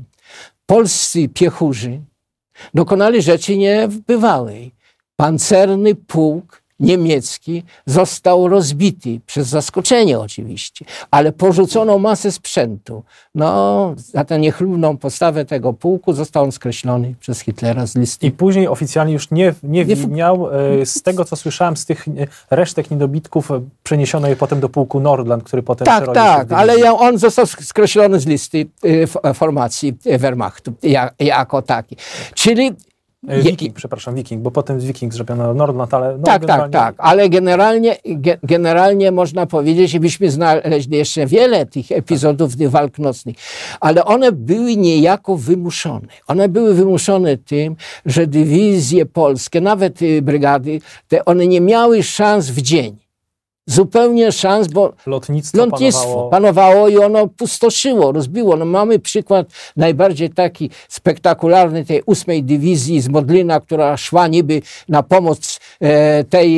polscy piechurzy dokonali rzeczy niebywałej. Pancerny pułk niemiecki został rozbity, przez zaskoczenie oczywiście, ale porzucono masę sprzętu. No, za tę niechlubną postawę tego pułku został on skreślony przez Hitlera z listy. I później oficjalnie już nie, nie widniał. Z tego, co słyszałem, z tych resztek niedobitków przeniesiono je potem do pułku Nordland, który potem tak, przerodził się w tak, ale on został skreślony z listy formacji Wehrmachtu jako taki. Czyli Wiking, przepraszam, Wiking, bo potem z Wiking zrobiono Nordland, ale... No tak, generalnie... tak, tak, ale generalnie, ge, generalnie można powiedzieć, że byśmy znaleźli jeszcze wiele tych epizodów tych walk nocnych, ale one były niejako wymuszone. One były wymuszone tym, że dywizje polskie, nawet brygady, te one nie miały szans w dzień. Zupełnie szans, bo lotnictwo, lotnictwo panowało... panowało i ono pustoszyło, rozbiło. No mamy przykład najbardziej taki spektakularny tej ósmej dywizji z Modlina, która szła niby na pomoc e, tej,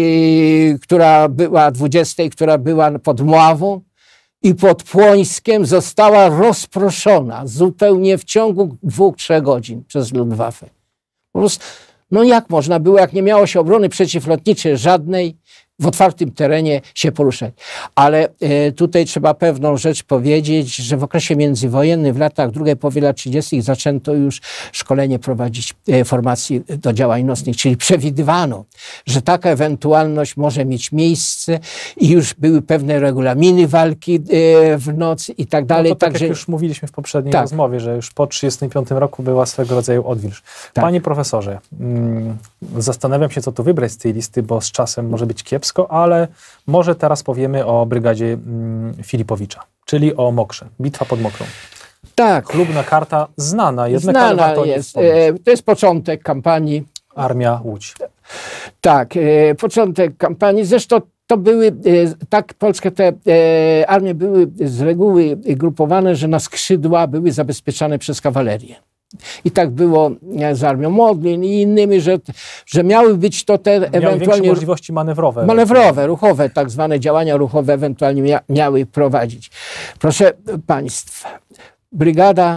która była dwudziestej, która była pod Mławą i pod Płońskiem została rozproszona zupełnie w ciągu dwóch, trzech godzin przez Luftwaffe. Po prostu, no jak można było, jak nie miało się obrony przeciwlotniczej żadnej, w otwartym terenie się poruszać. Ale e, tutaj trzeba pewną rzecz powiedzieć, że w okresie międzywojennym, w latach drugiej połowy lat trzydziestych zaczęto już szkolenie prowadzić e, formacji do działań nocnych, czyli przewidywano, że taka ewentualność może mieć miejsce i już były pewne regulaminy walki e, w nocy i tak dalej. No to tak Także... jak już mówiliśmy w poprzedniej tak. rozmowie, że już po trzydziestym piątym roku była swego rodzaju odwilż. Tak. Panie profesorze, mm, zastanawiam się, co tu wybrać z tej listy, bo z czasem może być kiepsko, ale może teraz powiemy o brygadzie mm, Filipowicza, czyli o Mokrze, bitwa pod Mokrą. Tak. Chlubna karta, znana jednak, ale Znana warto jest. E, to jest początek kampanii. Armia Łódź. Tak, e, początek kampanii. Zresztą to były, e, tak polskie te e, armie były z reguły grupowane, że na skrzydła były zabezpieczane przez kawalerię. I tak było z armią Modlin i innymi, że, że miały być to te Miały ewentualnie... większe możliwości manewrowe. Manewrowe, ruchowe, tak zwane działania ruchowe ewentualnie mia, miały prowadzić. Proszę państwa, brygada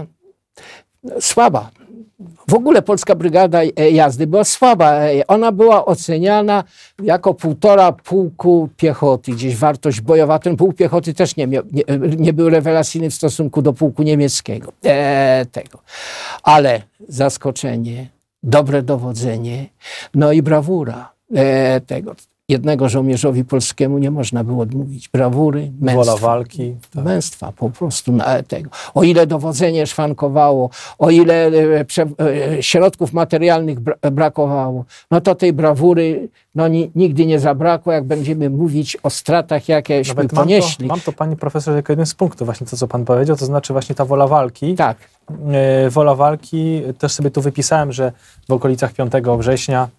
słaba. W ogóle polska brygada jazdy była słaba. Ona była oceniana jako półtora pułku piechoty. Gdzieś wartość bojowa. Ten pułk piechoty też nie, miał, nie, nie był rewelacyjny w stosunku do pułku niemieckiego. E, tego. Ale zaskoczenie, dobre dowodzenie, no i brawura e, tego. jednego żołnierzowi polskiemu nie można było odmówić brawury, męstwa. Wola walki. Tak. Męstwa, po prostu na tego. O ile dowodzenie szwankowało, o ile e, prze, e, środków materialnych bra brakowało, no to tej brawury no, ni nigdy nie zabrakło, jak będziemy mówić o stratach, jakieśmy Nawet ponieśli. Mam to, mam to, panie profesorze, jako jeden z punktów, właśnie to, co pan powiedział, to znaczy właśnie ta wola walki. Tak. E, wola walki, też sobie tu wypisałem, że w okolicach piątego września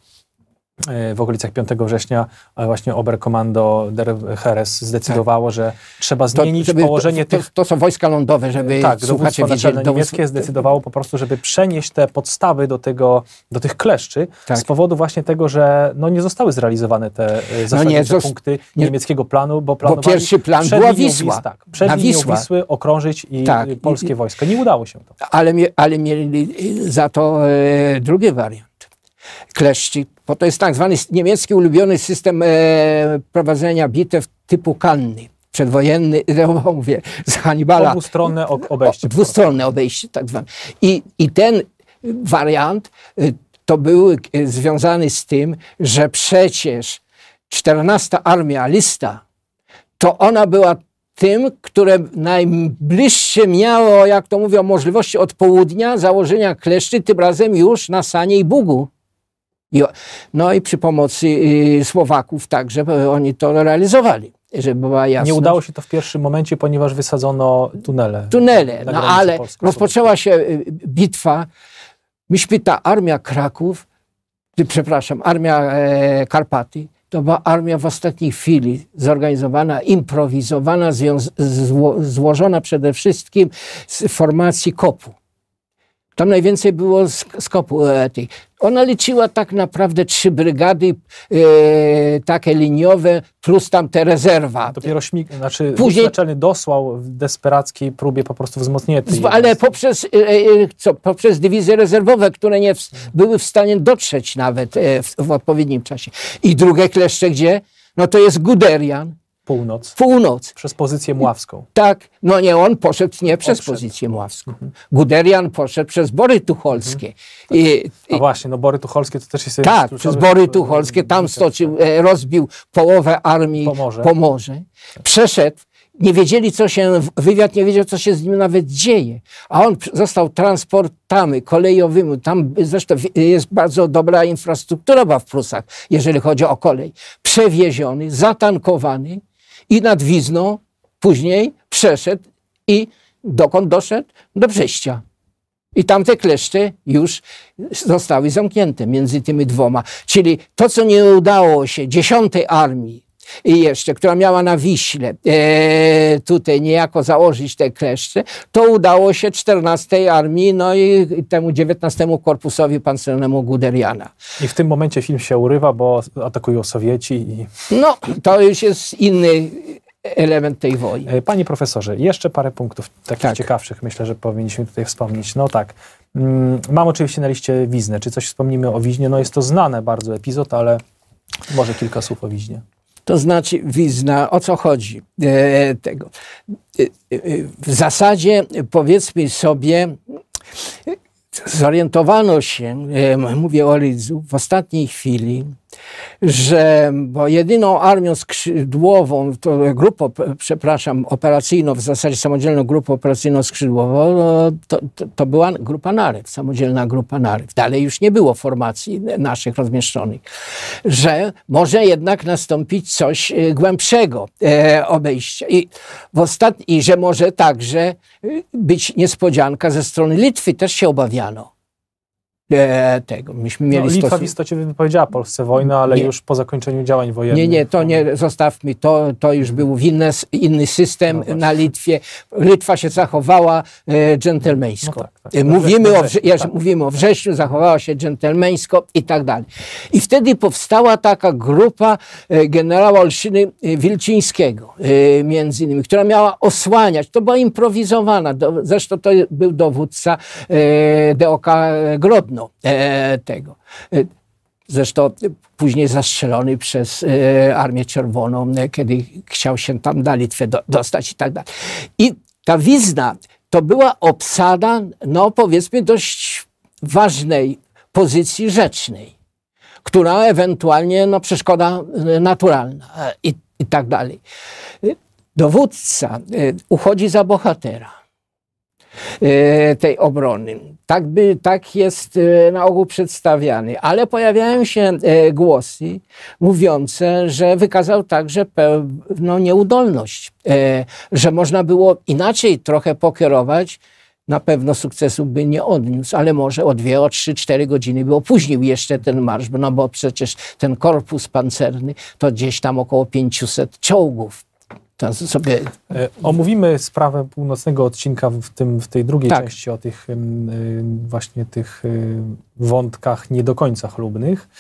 w okolicach piątego września właśnie Oberkommando der Heeres zdecydowało, tak. że trzeba zmienić to, położenie to, to, tych... To są wojska lądowe, żeby tak, słuchacze wiedzieli. Tak, niemieckie zdecydowało po prostu, żeby przenieść te podstawy do, tego, do tych kleszczy tak. z powodu właśnie tego, że no, nie zostały zrealizowane te zasadnicze no punkty nie, niemieckiego planu, bo, bo pierwszy plan była Wisła. Wis, tak, przed linią Wisły okrążyć i tak. polskie I, wojska. Nie udało się to. Ale, ale mieli za to e, drugi wariant. Kleszczy, bo to jest tak zwany niemiecki ulubiony system e, prowadzenia bitew typu kanny, przedwojenny, no, mówię, z Hannibala. Dwustronne obejście. O, dwustronne obejście, tak zwane. I, I ten wariant e, to był e, związany z tym, że przecież czternasta Armia Lista, to ona była tym, które najbliższe miało, jak to mówią, możliwości od południa założenia kleszczy, tym razem już na Sanie i Bugu. I, no i przy pomocy y, Słowaków także oni to realizowali, żeby była jasność. Nie udało się to w pierwszym momencie, ponieważ wysadzono tunele. Tunele, no ale rozpoczęła się y, bitwa. Myśmy ta armia Kraków, y, przepraszam, armia e, Karpaty, to była armia w ostatniej chwili zorganizowana, improwizowana, zło złożona przede wszystkim z formacji kopu. Tam najwięcej było z, z kopu e, tej. Ona liczyła tak naprawdę trzy brygady e, takie liniowe, plus tam te rezerwa. Dopiero śmig, znaczy Później, naczelny dosłał w desperackiej próbie po prostu wzmocnienia tej Ale poprzez, e, co, poprzez dywizje rezerwowe, które nie w, były w stanie dotrzeć nawet e, w, w odpowiednim czasie. I drugie kleszcze gdzie? No to jest Guderian. Północ. Północ. Przez pozycję mławską. Tak, no nie, on poszedł nie przez Odszedł. pozycję mławską. Mhm. Guderian poszedł przez Bory Tucholskie. Mhm. I, A i, właśnie, no Bory Tucholskie to też jest... Tak, przez Bory Tucholskie, tam stoczył, rozbił połowę armii Pomorze. Pomorze. Przeszedł, nie wiedzieli co się, wywiad nie wiedział co się z nim nawet dzieje. A on został transportami kolejowymi, tam zresztą jest bardzo dobra infrastruktura w Prusach, jeżeli chodzi o kolej. Przewieziony, zatankowany, i nad Wizną później przeszedł i dokąd doszedł? Do Brześcia. I tamte kleszcze już zostały zamknięte między tymi dwoma. Czyli to, co nie udało się dziesiątej Armii i jeszcze, która miała na Wiśle e, tutaj niejako założyć te kleszcze, to udało się czternastej Armii, no i temu dziewiętnastemu Korpusowi Pancernemu Guderiana. I w tym momencie film się urywa, bo atakują Sowieci. I... No, to już jest inny element tej wojny. Panie profesorze, jeszcze parę punktów takich tak. ciekawszych, myślę, że powinniśmy tutaj wspomnieć. No tak, mam oczywiście na liście Wiznę. Czy coś wspomnimy o Wiźnie? No jest to znane bardzo epizod, ale może kilka słów o Wiźnie. To znaczy Wizna, o co chodzi? E, tego. E, e, w zasadzie powiedzmy sobie, zorientowano się, e, mówię o Rydzu, w ostatniej chwili, że bo jedyną armią skrzydłową, to grupą, przepraszam, operacyjną, w zasadzie samodzielną grupą operacyjną skrzydłową, to, to, to była grupa Narew, samodzielna grupa Narew. Dalej już nie było formacji naszych rozmieszczonych. Że może jednak nastąpić coś głębszego e, obejścia. I, w ostat... I że może także być niespodzianka ze strony Litwy, też się obawiano. E, tego. Myśmy mieli no, Litwa stosun... w istocie wypowiedziała Polsce wojnę, ale nie. już po zakończeniu działań wojennych. Nie, nie, to nie, zostawmy to, to już był inny, inny system no na Litwie. Litwa się zachowała e, dżentelmeńsko. No tak, tak. Mówimy, o, wrze tak. mówimy o wrześniu, zachowała się dżentelmeńsko i tak dalej. I wtedy powstała taka grupa e, generała Olszyny Wilczyńskiego, e, między innymi, która miała osłaniać, to była improwizowana, do, zresztą to był dowódca e, D O K Grodno. E, tego. E, zresztą później zastrzelony przez e, Armię Czerwoną, e, kiedy chciał się tam na Litwę do, dostać i tak dalej. I ta Wizna to była obsada, no powiedzmy, dość ważnej pozycji rzecznej, która ewentualnie no, przeszkoda naturalna i, i tak dalej. Dowódca uchodzi za bohatera tej obrony. Tak, by, tak jest na ogół przedstawiany, ale pojawiają się głosy mówiące, że wykazał także pewną nieudolność, że można było inaczej trochę pokierować. Na pewno sukcesu by nie odniósł, ale może o dwie, o trzy, cztery godziny by opóźnił jeszcze ten marsz, no bo przecież ten korpus pancerny to gdzieś tam około pięciuset czołgów. To sobie... Omówimy sprawę północnego odcinka w, tym, w tej drugiej tak. części, o tych właśnie tych wątkach nie do końca chlubnych.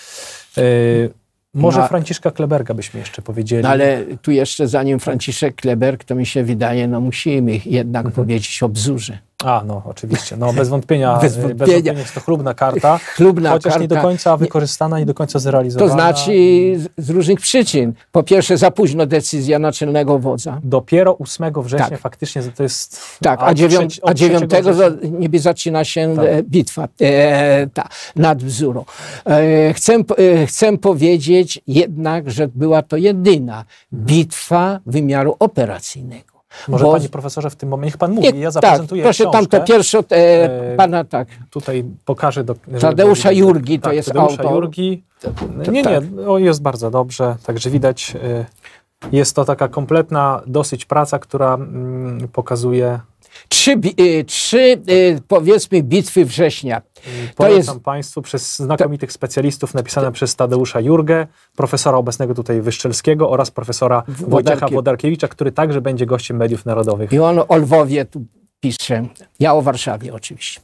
Może no, Franciszka Kleberga byśmy jeszcze powiedzieli. No ale tu jeszcze zanim Franciszek Kleberg, to mi się wydaje, no musimy jednak mhm. powiedzieć o Bzurze. A, no oczywiście. No bez wątpienia, bez wątpienia. Bez wątpienia jest to chlubna karta, chlubna chociaż karta. nie do końca wykorzystana, nie do końca zrealizowana. To znaczy z, z różnych przyczyn. Po pierwsze za późno decyzja naczelnego wodza. Dopiero ósmego września tak. faktycznie to jest... Tak, a, dziewią- a dziewiątego niby zaczyna się tak. bitwa e, ta, nad Bzurą. E, chcę, e, chcę powiedzieć jednak, że była to jedyna bitwa wymiaru operacyjnego. Może Bo... panie profesorze w tym momencie, niech pan mówi, nie, ja zaprezentuję tak, proszę książkę. tam to pierwsze e, pana, tak. Tutaj pokażę. Do, Tadeusza Jurgi to tak, jest Tadeusza autor. Jurgi. To, to, nie, tak. nie, o, jest bardzo dobrze, także widać, y, jest to taka kompletna dosyć praca, która mm, pokazuje... Trzy, y, trzy y, powiedzmy bitwy września. Polecam to jest... Państwu przez znakomitych specjalistów napisane to... przez Tadeusza Jurgę, profesora obecnego tutaj Wyszczelskiego oraz profesora Wodarkie... Wojciecha Wodarkiewicza, który także będzie gościem Mediów Narodowych. I on o Lwowie tu pisze, ja o Warszawie oczywiście.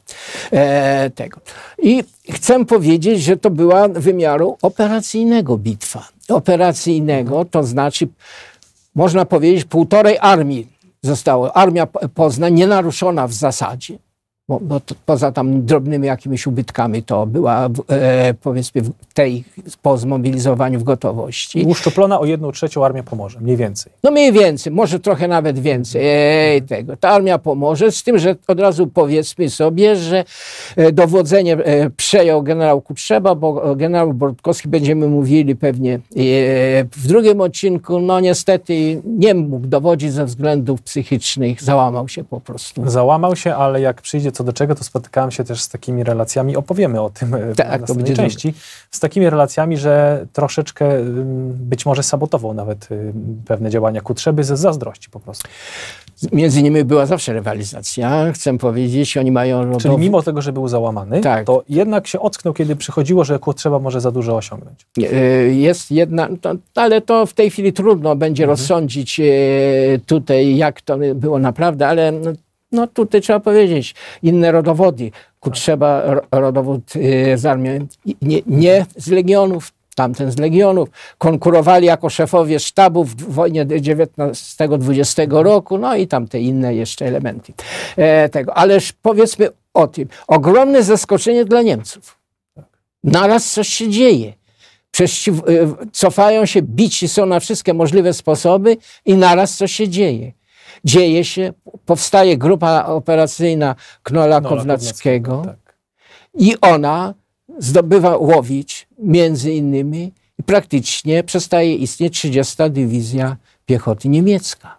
E, tego. I chcę powiedzieć, że to była wymiaru operacyjnego bitwa. Operacyjnego to znaczy, można powiedzieć, półtorej armii zostało. Armia Poznań nienaruszona w zasadzie, bo, bo to, poza tam drobnymi jakimiś ubytkami to była e, powiedzmy w tej po zmobilizowaniu w gotowości. Uszczuplona o jedną trzecią armia Pomorze, mniej więcej. No mniej więcej, może trochę nawet więcej e, tego. Ta armia Pomorze, z tym, że od razu powiedzmy sobie, że e, dowodzenie e, przejął generał Kutrzeba, bo generał Bortkowski, będziemy mówili pewnie e, w drugim odcinku, no niestety nie mógł dowodzić ze względów psychicznych, załamał się po prostu. Załamał się, ale jak przyjdzie co do czego, to spotykałem się też z takimi relacjami, opowiemy o tym tak, w następnej części, z takimi relacjami, że troszeczkę być może sabotował nawet pewne działania Kutrzeby ze zazdrości po prostu. Między nimi była zawsze rywalizacja, chcę powiedzieć, oni mają... Rodowy... Czyli mimo tego, że był załamany, tak. to jednak się ocknął, kiedy przychodziło, że Kutrzeba może za dużo osiągnąć. Jest jedna, to, ale to w tej chwili trudno będzie mhm. rozsądzić tutaj, jak to było naprawdę, ale no, no tutaj trzeba powiedzieć, inne rodowody. Kutrzeba, rodowód z armii, nie, nie z legionów, tamten z legionów, konkurowali jako szefowie sztabów w wojnie dziewiętnastego dwudziestego roku, no i tamte inne jeszcze elementy e, tego. Ależ powiedzmy o tym, ogromne zaskoczenie dla Niemców. Naraz coś się dzieje. Przeciw, cofają się, bici są na wszystkie możliwe sposoby i naraz coś się dzieje. Dzieje się, powstaje grupa operacyjna Knola Kownackiego tak. i ona zdobywa Łowicz między innymi i praktycznie przestaje istnieć trzydziesta Dywizja Piechoty Niemiecka.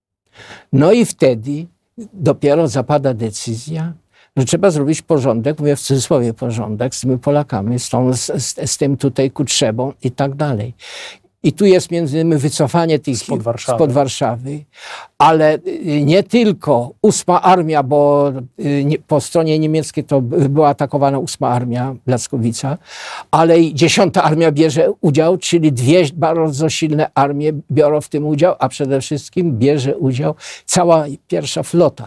No i wtedy dopiero zapada decyzja, że trzeba zrobić porządek, mówię w cudzysłowie porządek, z tymi Polakami, z, tą, z, z, z tym tutaj Kutrzebą i tak dalej. I tu jest między innymi wycofanie tych spod Warszawy. spod Warszawy, ale nie tylko ósma armia, bo nie, po stronie niemieckiej to była atakowana ósma armia Blatskowica, ale i dziesiąta armia bierze udział, czyli dwie bardzo silne armie biorą w tym udział, a przede wszystkim bierze udział cała pierwsza flota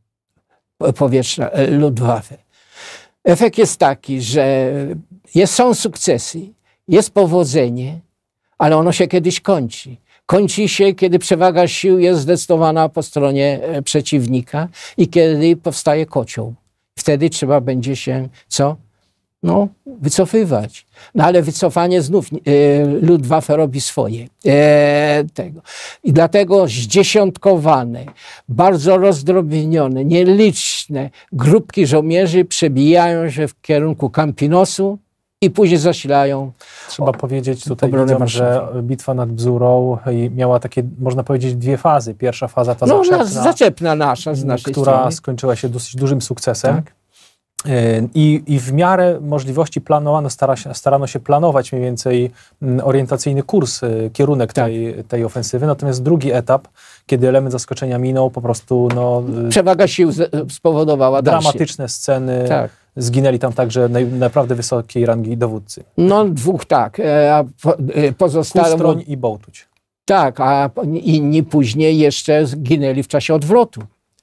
powietrzna Luftwaffe. Efekt jest taki, że jest, są sukcesy, jest powodzenie, ale ono się kiedyś kończy. Kończy się, kiedy przewaga sił jest zdecydowana po stronie przeciwnika i kiedy powstaje kocioł. Wtedy trzeba będzie się, co? No, wycofywać. No ale wycofanie znów e, Luftwaffe robi swoje. E, tego. I dlatego zdziesiątkowane, bardzo rozdrobnione, nieliczne grupki żołnierzy przebijają się w kierunku Campinosu, i później zasilają. Trzeba o, powiedzieć tutaj obronę widzom, że bitwa nad Bzurą miała takie, można powiedzieć, dwie fazy. Pierwsza faza ta no, zaczepna, zaczepna nasza z naszej która strony. skończyła się dosyć dużym sukcesem. Tak. I, I w miarę możliwości planowano, stara się, starano się planować mniej więcej orientacyjny kurs, kierunek tak. tej, tej ofensywy. Natomiast drugi etap, kiedy element zaskoczenia minął, po prostu no, przewaga sił spowodowała dramatyczne dalszy. sceny. Tak. Zginęli tam także naj, naprawdę wysokiej rangi dowódcy. No dwóch tak, a po, pozostałe... Kustroń i Bołtuć. Tak, a inni później jeszcze zginęli w czasie odwrotu.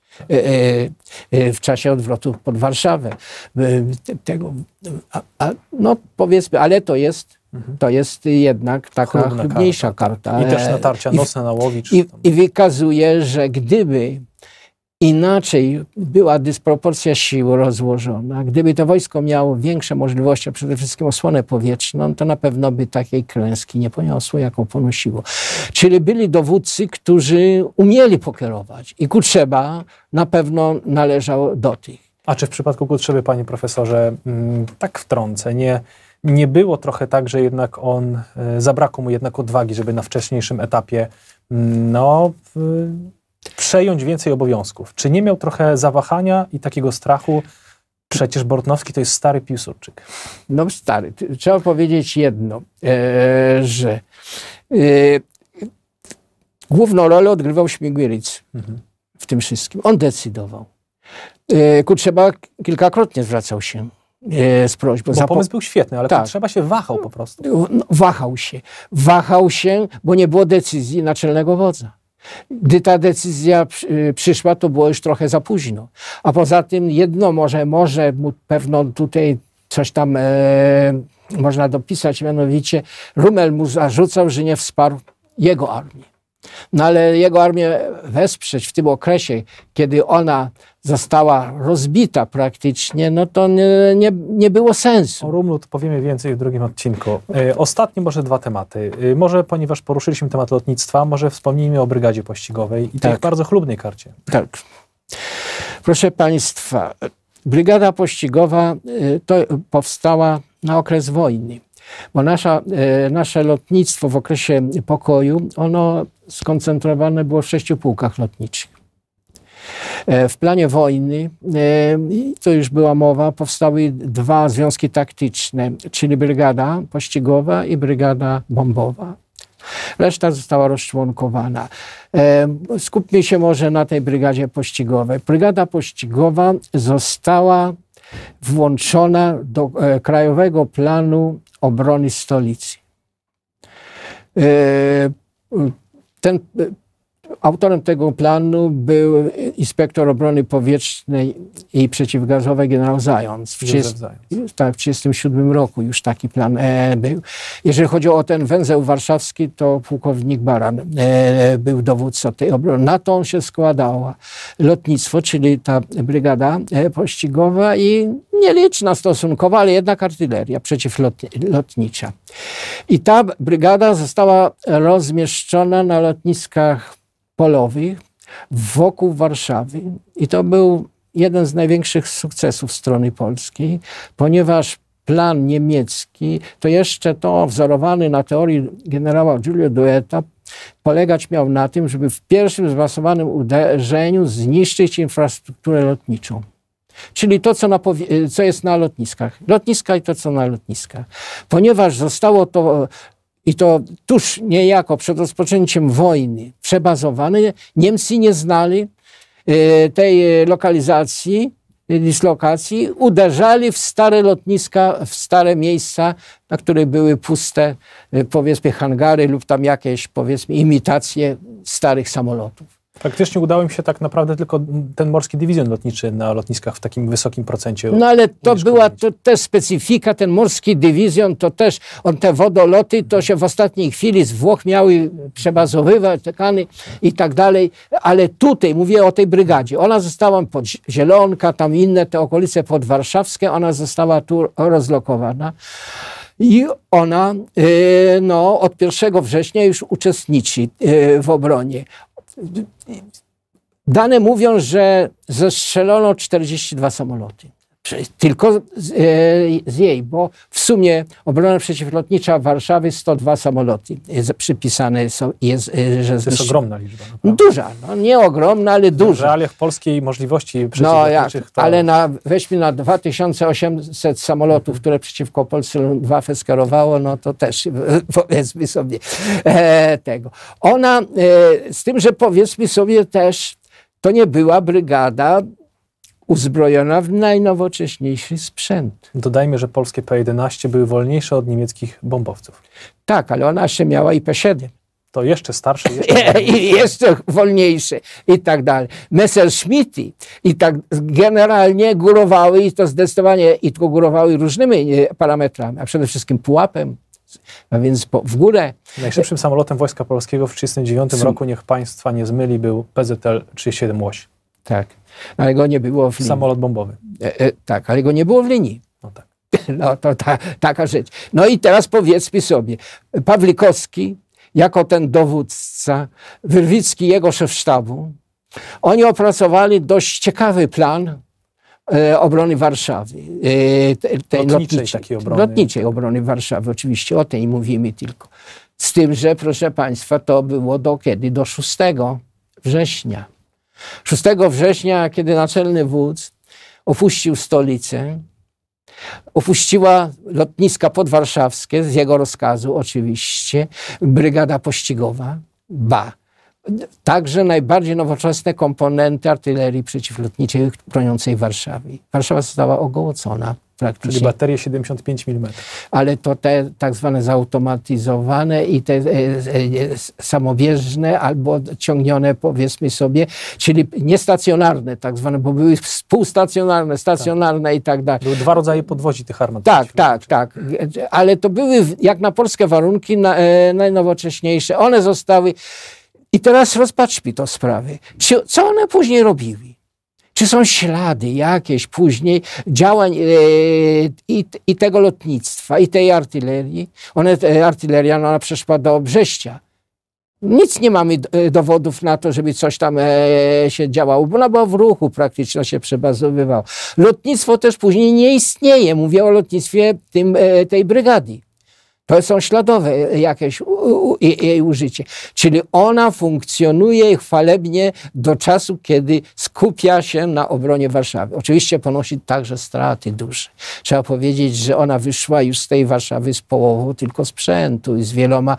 W czasie odwrotu pod Warszawę. Tego, a, a, no powiedzmy, ale to jest, mhm. to jest jednak taka Chlubna chlubniejsza karta. karta. I też natarcia nocne na Łowicz. I, I wykazuje, że gdyby inaczej była dysproporcja sił rozłożona, gdyby to wojsko miało większe możliwości, a przede wszystkim osłonę powietrzną, to na pewno by takiej klęski nie poniosło, jaką ponosiło. Czyli byli dowódcy, którzy umieli pokierować i Kutrzeba na pewno należał do tych. A czy w przypadku Kutrzeby, panie profesorze, m, tak wtrącę, nie, nie było trochę tak, że jednak on, y, zabrakło mu jednak odwagi, żeby na wcześniejszym etapie m, no... Y, przejąć więcej obowiązków. Czy nie miał trochę zawahania i takiego strachu? Przecież Bortnowski to jest stary Piłsudczyk. No stary. Trzeba powiedzieć jedno, e, że e, główną rolę odgrywał Śmigiełowicz mhm. w tym wszystkim. On decydował. E, Kutrzeba kilkakrotnie zwracał się e, z prośbą. Bo pomysł był świetny, ale tak. Kutrzeba się wahał po prostu. No, wahał się. Wahał się, bo nie było decyzji naczelnego wodza. Gdy ta decyzja przyszła, to było już trochę za późno. A poza tym jedno może, może mu pewno tutaj coś tam e, można dopisać, mianowicie Rummel mu zarzucał, że nie wsparł jego armii. No ale jego armię wesprzeć w tym okresie, kiedy ona została rozbita praktycznie, no to nie, nie, nie było sensu. O Rummelu powiemy więcej w drugim odcinku. E, ostatnie może dwa tematy. E, może, ponieważ poruszyliśmy temat lotnictwa, może wspomnijmy o Brygadzie Pościgowej i tej tak. bardzo chlubnej karcie. Tak. Proszę państwa, Brygada Pościgowa to powstała na okres wojny. Bo nasza, e, nasze lotnictwo w okresie pokoju, ono skoncentrowane było w sześciu pułkach lotniczych. E, w planie wojny, e, to już była mowa, powstały dwa związki taktyczne, czyli Brygada Pościgowa i Brygada Bombowa. Reszta została rozczłonkowana. E, skupmy się może na tej Brygadzie Pościgowej. Brygada Pościgowa została włączona do e, Krajowego Planu Obrony Stolicy. E, ten, autorem tego planu był inspektor obrony powietrznej i przeciwgazowej generał Zając. W tysiąc dziewięćset siódmym roku już taki plan e, był. Jeżeli chodzi o ten węzeł warszawski, to pułkownik Baran e, był dowódcą tej obrony. Na to się składała lotnictwo, czyli ta brygada e, pościgowa i nieliczna stosunkowo, ale jednak artyleria przeciwlotnicza. I ta brygada została rozmieszczona na lotniskach polowych wokół Warszawy. I to był jeden z największych sukcesów strony polskiej, ponieważ plan niemiecki, to jeszcze to wzorowany na teorii generała Giulio Doueta, polegać miał na tym, żeby w pierwszym zmasowanym uderzeniu zniszczyć infrastrukturę lotniczą. Czyli to, co, na, co jest na lotniskach. Lotniska i to, co na lotniskach. Ponieważ zostało to, i to tuż niejako przed rozpoczęciem wojny przebazowane, Niemcy nie znali y, tej lokalizacji, dyslokacji, uderzali w stare lotniska, w stare miejsca, na których były puste, y, powiedzmy, hangary lub tam jakieś, powiedzmy, imitacje starych samolotów. Faktycznie udało im się tak naprawdę tylko ten morski dywizjon lotniczy na lotniskach w takim wysokim procencie. No ale to była to też specyfika, ten morski dywizjon, to też on te wodoloty, to się w ostatniej chwili z Włoch miały przebazowywać, tekany i tak dalej, ale tutaj, mówię o tej brygadzie, ona została pod Zielonka, tam inne te okolice podwarszawskie, ona została tu rozlokowana. I ona no, od pierwszego września już uczestniczy w obronie. Dane mówią, że zestrzelono czterdzieści dwa samoloty Tylko z, z jej, bo w sumie obrona przeciwlotnicza Warszawy sto dwa samoloty jest przypisane, są, jest, że to jest ogromna liczba. Naprawdę. Duża, no nie ogromna, ale duża. W realiach polskiej możliwości No przeciwlotniczych jak, to... ale na, weźmy na dwa tysiące osiemset samolotów, mhm. które przeciwko Polsce Luftwaffe skierowało, no to też powiedzmy sobie e, tego. Ona, e, z tym, że powiedzmy sobie też, to nie była brygada uzbrojona w najnowocześniejszy sprzęt. Dodajmy, że polskie P jedenaście były wolniejsze od niemieckich bombowców. Tak, ale ona jeszcze miała i P siedem. To jeszcze starsze. Jeszcze I jeszcze wolniejsze i tak dalej. Messerschmitty i tak generalnie górowały i to zdecydowanie i to górowały różnymi parametrami, a przede wszystkim pułapem, a więc po, w górę. Najszybszym samolotem Wojska Polskiego w tysiąc dziewięćset trzydziestym dziewiątym roku, niech państwa nie zmyli, był P Z L trzydzieści siedem Łoś. Tak, ale go nie było w linii. Samolot bombowy. E, e, tak, ale go nie było w linii. No tak. No to ta, taka rzecz. No i teraz powiedzmy sobie, Pawlikowski jako ten dowódca, Wyrwicki jego szef sztabu, oni opracowali dość ciekawy plan e, obrony Warszawy. E, te, tej lotniczej, lotniczej, takiej obrony. lotniczej obrony Warszawy, oczywiście o tej mówimy tylko. Z tym, że proszę Państwa, to było do kiedy? Do szóstego września. szóstego września, kiedy naczelny wódz opuścił stolicę, opuściła lotniska podwarszawskie, z jego rozkazu oczywiście, brygada pościgowa, ba, także najbardziej nowoczesne komponenty artylerii przeciwlotniczej broniącej Warszawy. Warszawa została ogołocona praktycznie. Czyli baterie siedemdziesiąt pięć milimetrów. Ale to te tak zwane zautomatyzowane i te e, e, samobieżne albo ciągnione, powiedzmy sobie, czyli niestacjonarne tak zwane, bo były współstacjonarne, stacjonarne tak. i tak dalej. Były dwa rodzaje podwozi tych armat. Tak, tak, tak. Ale to były jak na polskie warunki na, e, najnowocześniejsze. One zostały... I teraz rozpatrzmy to sprawy. Czy, co one później robiły? Czy są ślady jakieś później działań e, i, i tego lotnictwa, i tej artylerii? One, e, artyleria no, ona przeszła do Brześcia. Nic nie mamy e, dowodów na to, żeby coś tam e, się działało, bo ona była w ruchu praktycznie, się przebazowywało. Lotnictwo też później nie istnieje. Mówię o lotnictwie tym, e, tej brygady. To są śladowe jakieś u, u, jej użycie. Czyli ona funkcjonuje chwalebnie do czasu, kiedy skupia się na obronie Warszawy. Oczywiście ponosi także straty duże. Trzeba powiedzieć, że ona wyszła już z tej Warszawy z połową tylko sprzętu i z wieloma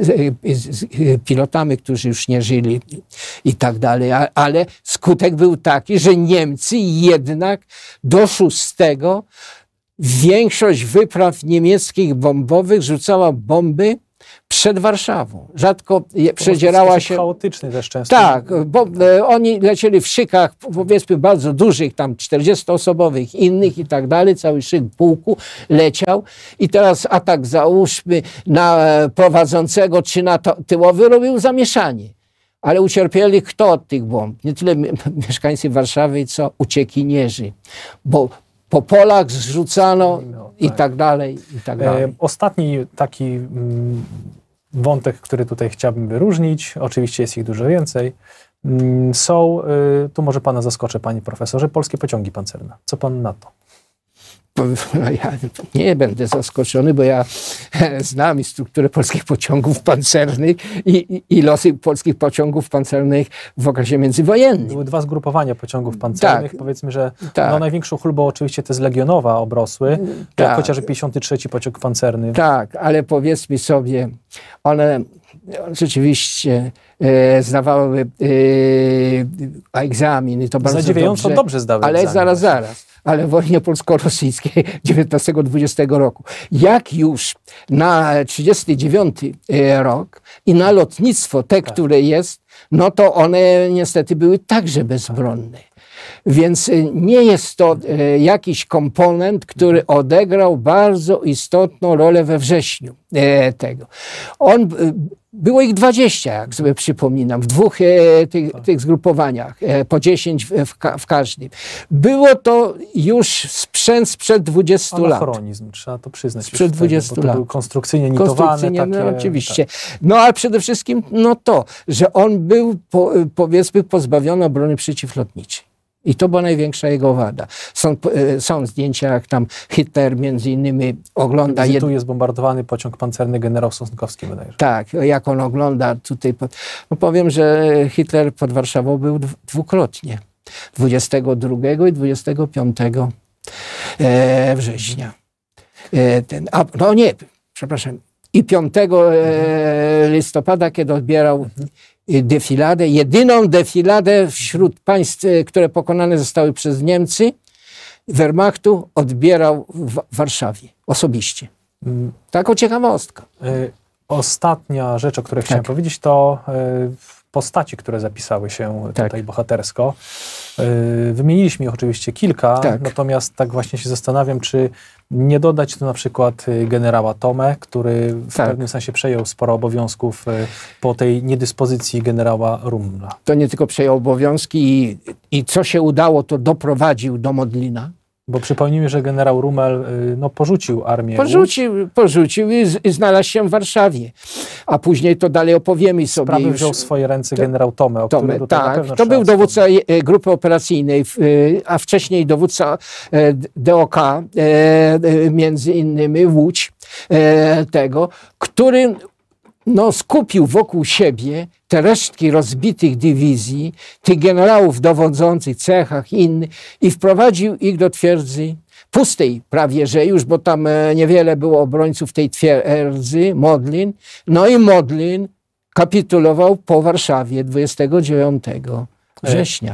z, z, pilotami, którzy już nie żyli i tak dalej. Ale skutek był taki, że Niemcy jednak do szóstego większość wypraw niemieckich bombowych rzucała bomby przed Warszawą. Rzadko je, przedzierała się... chaotyczny też często. Tak, bo e, oni lecieli w szykach, powiedzmy bardzo dużych, tam czterdziestoosobowych, innych i tak dalej, cały szyk pułku leciał i teraz atak załóżmy na e, prowadzącego czy na to, tyłowy robił zamieszanie. Ale ucierpieli kto od tych bomb? Nie tyle mieszkańcy Warszawy, co uciekinierzy. Bo po polach zrzucano no, i tak. tak dalej, i tak dalej. E, ostatni taki mm, wątek, który tutaj chciałbym wyróżnić, oczywiście jest ich dużo więcej, mm, są, y, tu może pana zaskoczę, panie profesorze, polskie pociągi pancerne. Co pan na to? Ja nie będę zaskoczony, bo ja znam strukturę polskich pociągów pancernych i, i, i losy polskich pociągów pancernych w okresie międzywojennym. Były dwa zgrupowania pociągów pancernych. Tak, powiedzmy, że tak. no, największą chlubą oczywiście te z Legionowa obrosły, tak. jak chociażby pięćdziesiąty trzeci pociąg pancerny. Tak, ale powiedzmy sobie, one rzeczywiście e, zdawały e, egzamin i to bardzo Zadziwiająco dobrze, dobrze zdały ale egzamin. zaraz, zaraz. Ale w wojnie polsko-rosyjskiej dziewiętnastego dwudziestego roku. Jak już na trzydziesty dziewiąty rok i na lotnictwo te, tak. które jest, no to one niestety były także bezbronne. Więc nie jest to e, jakiś komponent, który odegrał bardzo istotną rolę we wrześniu e, tego. On, e, było ich dwadzieścia, jak sobie przypominam, w dwóch e, tych, tych zgrupowaniach, e, po dziesięć w, w, ka w każdym. Było to już sprzęt sprzed dwudziestu lat. Anachronizm, trzeba to przyznać. Sprzed dwudziestu tego, bo to lat. były konstrukcyjnie nitowane. Konstrukcyjnie, takie, no, oczywiście. Tak. No ale przede wszystkim no to, że on był po, powiedzmy pozbawiony obrony przeciwlotniczej. I to była największa jego wada. Są, są zdjęcia, jak tam Hitler między innymi ogląda... Wizytuje jed... zbombardowany pociąg pancerny generał Sosnkowski bodajże. Tak, jak on ogląda tutaj... No powiem, że Hitler pod Warszawą był dwukrotnie. dwudziestego drugiego i dwudziestego piątego e, września. E, ten, a, no nie, przepraszam. I piątego e, listopada, kiedy odbierał defiladę, jedyną defiladę wśród państw, które pokonane zostały przez Niemcy, Wehrmachtu, odbierał w Warszawie osobiście. Mm. Taką ciekawostkę. Y, ostatnia rzecz, o której chciałem tak. powiedzieć, to y, postaci, które zapisały się tak. tutaj bohatersko. Y, wymieniliśmy ich oczywiście kilka, tak. natomiast tak właśnie się zastanawiam, czy nie dodać tu na przykład generała Tomę, który w tak. pewnym sensie przejął sporo obowiązków po tej niedyspozycji generała Rummela. To nie tylko przejął obowiązki i, i co się udało, to doprowadził do Modlina. Bo przypomnijmy, że generał Rummel no, porzucił armię. Porzucił, porzucił i, z, i znalazł się w Warszawie. A później to dalej opowiemy sobie. Sprawy już. wziął w swoje ręce generał Tomę, o Tomę, którym tutaj tak, na pewno to był dowódca grupy operacyjnej, a wcześniej dowódca D O K, między innymi Łódź, tego, który no, skupił wokół siebie te resztki rozbitych dywizji, tych generałów dowodzących w cechach innych i wprowadził ich do twierdzy pustej prawie, że już, bo tam niewiele było obrońców tej twierdzy, Modlin. No i Modlin kapitulował po Warszawie dwudziestego dziewiątego września.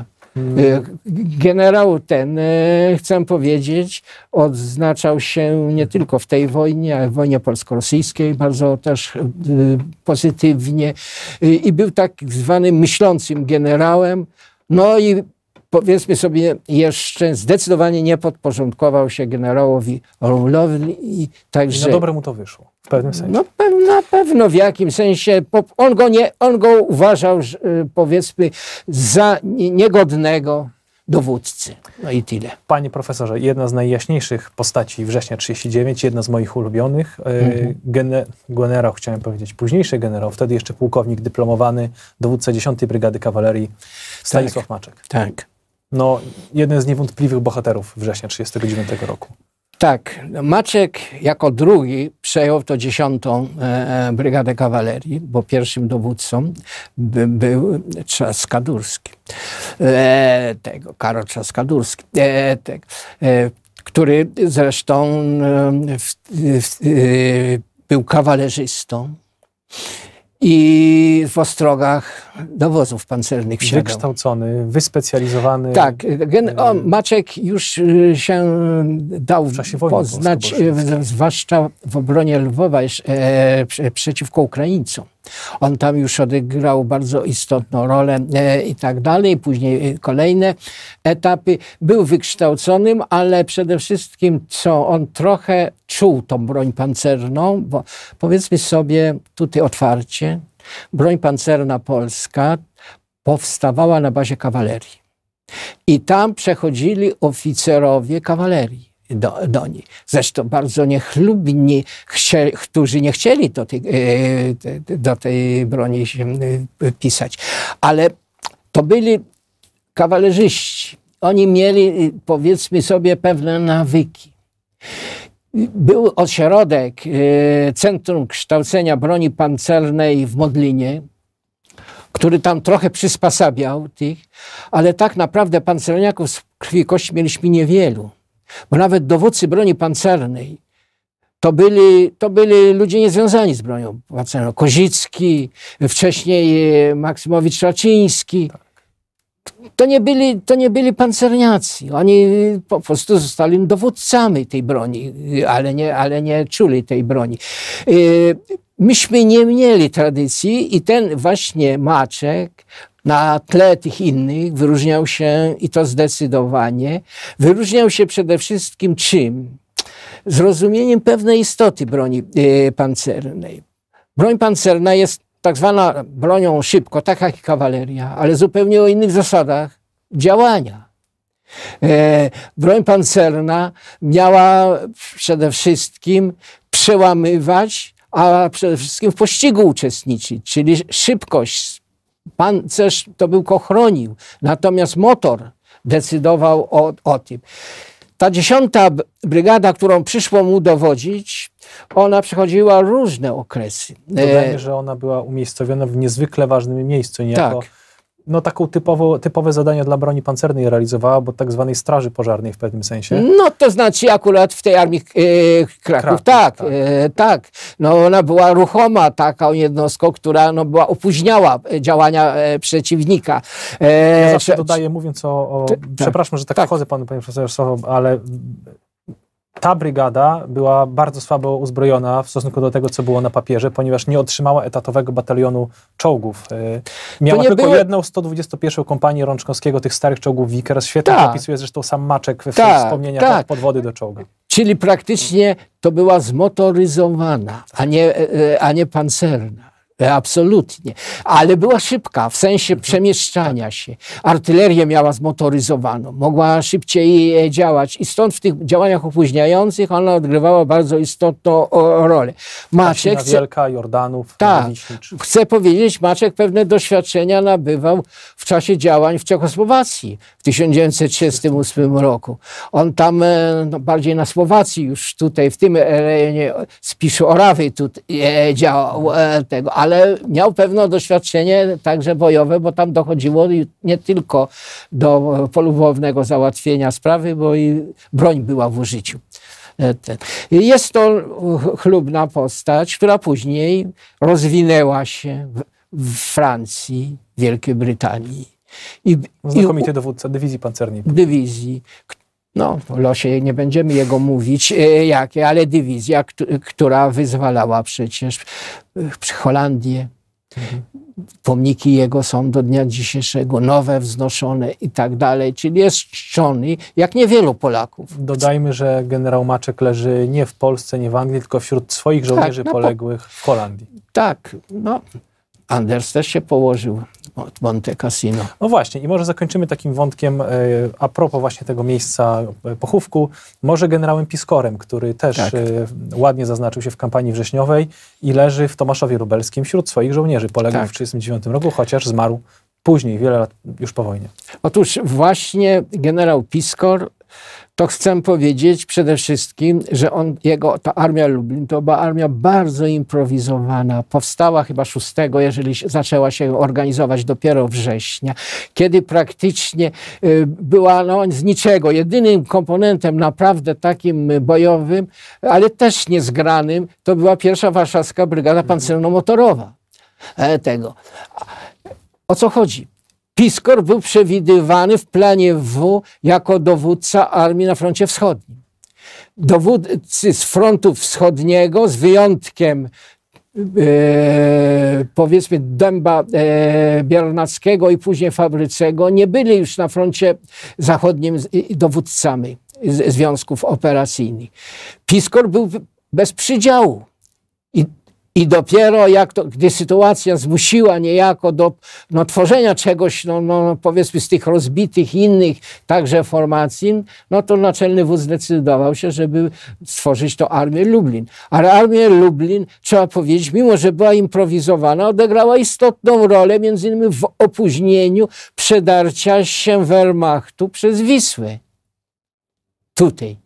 Generał ten, chcę powiedzieć, odznaczał się nie tylko w tej wojnie, ale w wojnie polsko-rosyjskiej bardzo też pozytywnie i był tak zwanym myślącym generałem. No i powiedzmy sobie jeszcze zdecydowanie nie podporządkował się generałowi Rummelowi. Także, I na dobre mu to wyszło, w pewnym sensie. No na pewno w jakim sensie. On go, nie, on go uważał, powiedzmy, za niegodnego dowódcy. No i tyle. Panie profesorze, jedna z najjaśniejszych postaci września trzydziestego dziewiątego, jedna z moich ulubionych. Mhm. Gene, generał, chciałem powiedzieć, późniejszy generał, wtedy jeszcze pułkownik dyplomowany, dowódca dziesiątej Brygady Kawalerii, Stanisław tak, Maczek. Tak. No, jeden z niewątpliwych bohaterów września trzydziestego dziewiątego roku. Tak, Maczek jako drugi przejął to dziesiątą e, Brygadę Kawalerii, bo pierwszym dowódcą by, był Trzaskadurski, e, tego, Karol Trzaskadurski, e, tego, e, który zresztą e, w, w, e, był kawalerzystą i w ostrogach dowozów pancernych wsiadał. Wykształcony, wyspecjalizowany. Tak, gen, o, Maczek już się dał w czasie wojny poznać, zwłaszcza w obronie Lwowa e, przeciwko Ukraińcom. On tam już odegrał bardzo istotną rolę e, i tak dalej. Później kolejne etapy. Był wykształconym, ale przede wszystkim co on trochę czuł tą broń pancerną, bo powiedzmy sobie tutaj otwarcie, broń pancerna polska powstawała na bazie kawalerii. I tam przechodzili oficerowie kawalerii do, do niej. Zresztą bardzo niechlubni, chcie, którzy nie chcieli do tej, do tej broni się pisać. Ale to byli kawalerzyści. Oni mieli, powiedzmy sobie, pewne nawyki. Był ośrodek, Centrum Kształcenia Broni Pancernej w Modlinie, który tam trochę przysposabiał tych, ale tak naprawdę pancerniaków z krwi i kości mieliśmy niewielu. Bo nawet dowódcy broni pancernej to byli, to byli ludzie niezwiązani z bronią pancerną. Kozicki, wcześniej Maksymowicz Raczyński. To nie byli, to nie byli pancerniacy. Oni po prostu zostali dowódcami tej broni, ale nie, ale nie czuli tej broni. Myśmy nie mieli tradycji i ten właśnie Maczek na tle tych innych wyróżniał się, i to zdecydowanie, wyróżniał się przede wszystkim czym? Zrozumieniem pewnej istoty broni y, pancernej. Broń pancerna jest tak zwana bronią szybko, tak jak i kawaleria, ale zupełnie o innych zasadach działania. E, broń pancerna miała przede wszystkim przełamywać, a przede wszystkim w pościgu uczestniczyć, czyli szybkość. Pancerz to był, go chronił, natomiast motor decydował o, o tym. Ta dziesiąta brygada, którą przyszło mu dowodzić, ona przechodziła różne okresy. Dodajmy, że ona była umiejscowiona w niezwykle ważnym miejscu, niejako Tak. no, taką typowo, typowe zadania dla broni pancernej realizowała, bo tak zwanej straży pożarnej w pewnym sensie. No to znaczy akurat w tej armii e, Kraków, Kraków, tak, tak. E, tak. No ona była ruchoma taką jednostką, która no, była opóźniała działania e, przeciwnika. E, Ja zawsze że- dodaję, mówiąc o... o Ty- przepraszam, że tak, tak. wchodzę panu, panie profesorze, słowo, ale ta brygada była bardzo słabo uzbrojona w stosunku do tego, co było na papierze, ponieważ nie otrzymała etatowego batalionu czołgów. Yy, Miała nie tylko było- jedną sto dwudziestą pierwszą kompanię Rączkowskiego, tych starych czołgów Vickers. Świetnie Tak. opisuje zresztą sam Maczek we Tak, tak, wspomnieniach tak. od podwody do czołga. Czyli praktycznie to była zmotoryzowana, a nie, e, a nie pancerna. E, Absolutnie. Ale była szybka w sensie przemieszczania się. Artylerię miała zmotoryzowaną, mogła szybciej e, działać i stąd w tych działaniach opóźniających ona odgrywała bardzo istotną o, rolę. Maciek Kasina chce, Wielka, Jordanów, Tak. Wiśnicz. chcę powiedzieć, Maczek pewne doświadczenia nabywał w czasie działań w Czechosłowacji w tysiąc dziewięćset trzydziestym ósmym roku. On tam e, no, bardziej na Słowacji już tutaj w tym rejonie Spiszu Orawy tu e, działał e, tego, ale miał pewne doświadczenie także bojowe, bo tam dochodziło i nie tylko do polubownego załatwienia sprawy, bo i broń była w użyciu. E, ten. Jest to chlubna postać, która później rozwinęła się w, w Francji, Wielkiej Brytanii i, Znakomity dowódca dywizji pancernej. i dywizji. No, o losie nie będziemy jego mówić, e, jakie, ale dywizja, kt- która wyzwalała przecież e, Holandię. Pomniki jego są do dnia dzisiejszego nowe, wznoszone i tak dalej. Czyli jest czczony jak niewielu Polaków. Dodajmy, że generał Maczek leży nie w Polsce, nie w Anglii, tylko wśród swoich żołnierzy no po- poległych w Holandii. Tak, no. Anders też się położył od Monte Cassino. No właśnie, i może zakończymy takim wątkiem, e, a propos właśnie tego miejsca e, pochówku, może generałem Piskorem, który też Tak. e, ładnie zaznaczył się w kampanii wrześniowej i leży w Tomaszowie Lubelskim wśród swoich żołnierzy poległych Tak. w tysiąc dziewięćset trzydziestym dziewiątym roku, chociaż zmarł później, wiele lat już po wojnie. Otóż właśnie generał Piskor, to chcę powiedzieć przede wszystkim, że on, jego, ta armia Lublin to była armia bardzo improwizowana. Powstała chyba szóstego, jeżeli się- zaczęła się organizować dopiero września, kiedy praktycznie y, była no, z niczego. Jedynym komponentem naprawdę takim y, bojowym, ale też niezgranym, to była pierwsza warszawska brygada pancerno-motorowa. E, tego. O co chodzi? Piskor był przewidywany w planie W jako dowódca armii na froncie wschodnim. Dowódcy z frontu wschodniego, z wyjątkiem e, powiedzmy Dęba e, Biernackiego i później Fabrycego, nie byli już na froncie zachodnim z- i- dowódcami z- związków operacyjnych. Piskor był bez przydziału. I I dopiero jak to, gdy sytuacja zmusiła niejako do no, tworzenia czegoś, no, no, powiedzmy z tych rozbitych innych także formacji, no to naczelny wódz zdecydował się, żeby stworzyć to Armię Lublin. Ale Armię Lublin, trzeba powiedzieć, mimo że była improwizowana, odegrała istotną rolę między innymi w opóźnieniu przedarcia się Wehrmachtu przez Wisłę. Tutaj.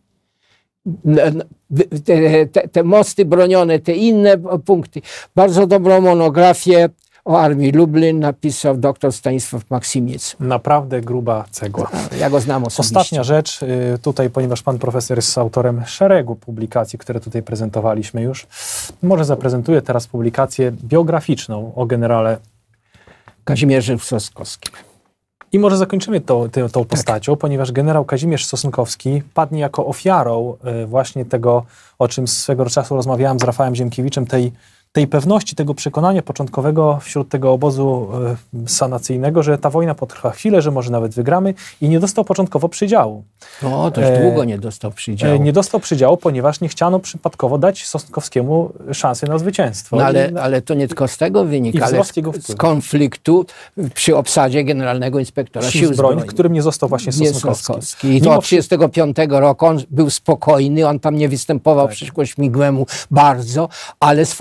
Te, te, te mosty bronione, te inne punkty. Bardzo dobrą monografię o Armii Lublin napisał dr Stanisław Maksimiec. Naprawdę gruba cegła. Ja go znam osobiście. Ostatnia rzecz, y, tutaj, ponieważ pan profesor jest autorem szeregu publikacji, które tutaj prezentowaliśmy już, może zaprezentuję teraz publikację biograficzną o generale. Kazimierzu Soskowskim. I może zakończymy to, tę, tą postacią, ponieważ generał Kazimierz Sosnkowski padnie jako ofiarą y, właśnie tego, o czym swego czasu rozmawiałem z Rafałem Ziemkiewiczem, tej, tej pewności, tego przekonania początkowego wśród tego obozu y, sanacyjnego, że ta wojna potrwa chwilę, że może nawet wygramy, i nie dostał początkowo przydziału. No, dość E, długo nie dostał przydziału. E, Nie dostał przydziału, ponieważ nie chciano przypadkowo dać Sosnkowskiemu szansy na zwycięstwo. No, ale, I- ale to nie tylko z tego I wynika, ale wzrost z, jego z wpływu. konfliktu przy obsadzie generalnego inspektora Sił sił zbrojnych, zbrojnych. którym nie został właśnie Nie Sosnkowski. Soskowski. I to Mimo od trzydziestego piątego roku on był spokojny, on tam nie występował Tak. przeciwko Śmigłemu bardzo, ale swoje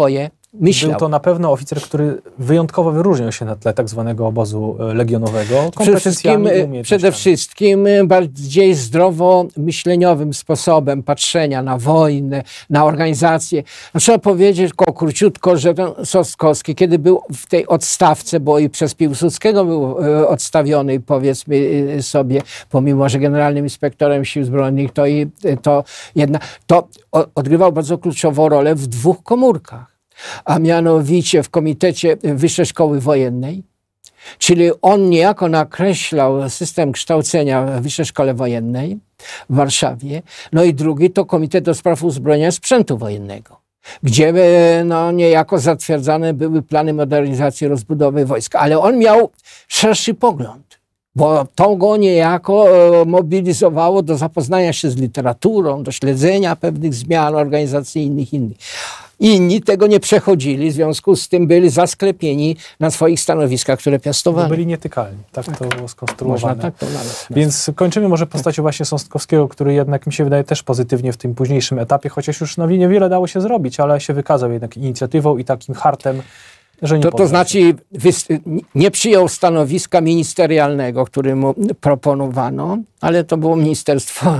myślał. Był to na pewno oficer, który wyjątkowo wyróżniał się na tle tak zwanego obozu legionowego. Przede wszystkim, przede wszystkim bardziej zdrowo myśleniowym sposobem patrzenia na wojnę, na organizację. No, trzeba powiedzieć tylko króciutko, że ten Sostkowski, kiedy był w tej odstawce, bo i przez Piłsudskiego był odstawiony, powiedzmy sobie, pomimo że generalnym inspektorem sił zbrojnych, to i to jedna, to odgrywał bardzo kluczową rolę w dwóch komórkach, a mianowicie w Komitecie Wyższej Szkoły Wojennej, czyli on niejako nakreślał system kształcenia w Wyższej Szkole Wojennej w Warszawie, no i drugi to Komitet do Spraw Uzbrojenia Sprzętu Wojennego, gdzie no, niejako zatwierdzane były plany modernizacji, rozbudowy wojska, ale on miał szerszy pogląd, bo to go niejako mobilizowało do zapoznania się z literaturą, do śledzenia pewnych zmian organizacyjnych innych. Inni tego nie przechodzili, w związku z tym byli zasklepieni na swoich stanowiskach, które piastowali. Bo byli nietykalni, tak, tak to było skonstruowane. Można tak to nawet. Więc kończymy może postacią właśnie Sostkowskiego, który jednak mi się wydaje też pozytywnie w tym późniejszym etapie, chociaż już no, niewiele dało się zrobić, ale się wykazał jednak inicjatywą i takim hartem, że nie To, to znaczy nie przyjął stanowiska ministerialnego, które mu proponowano, ale to było ministerstwo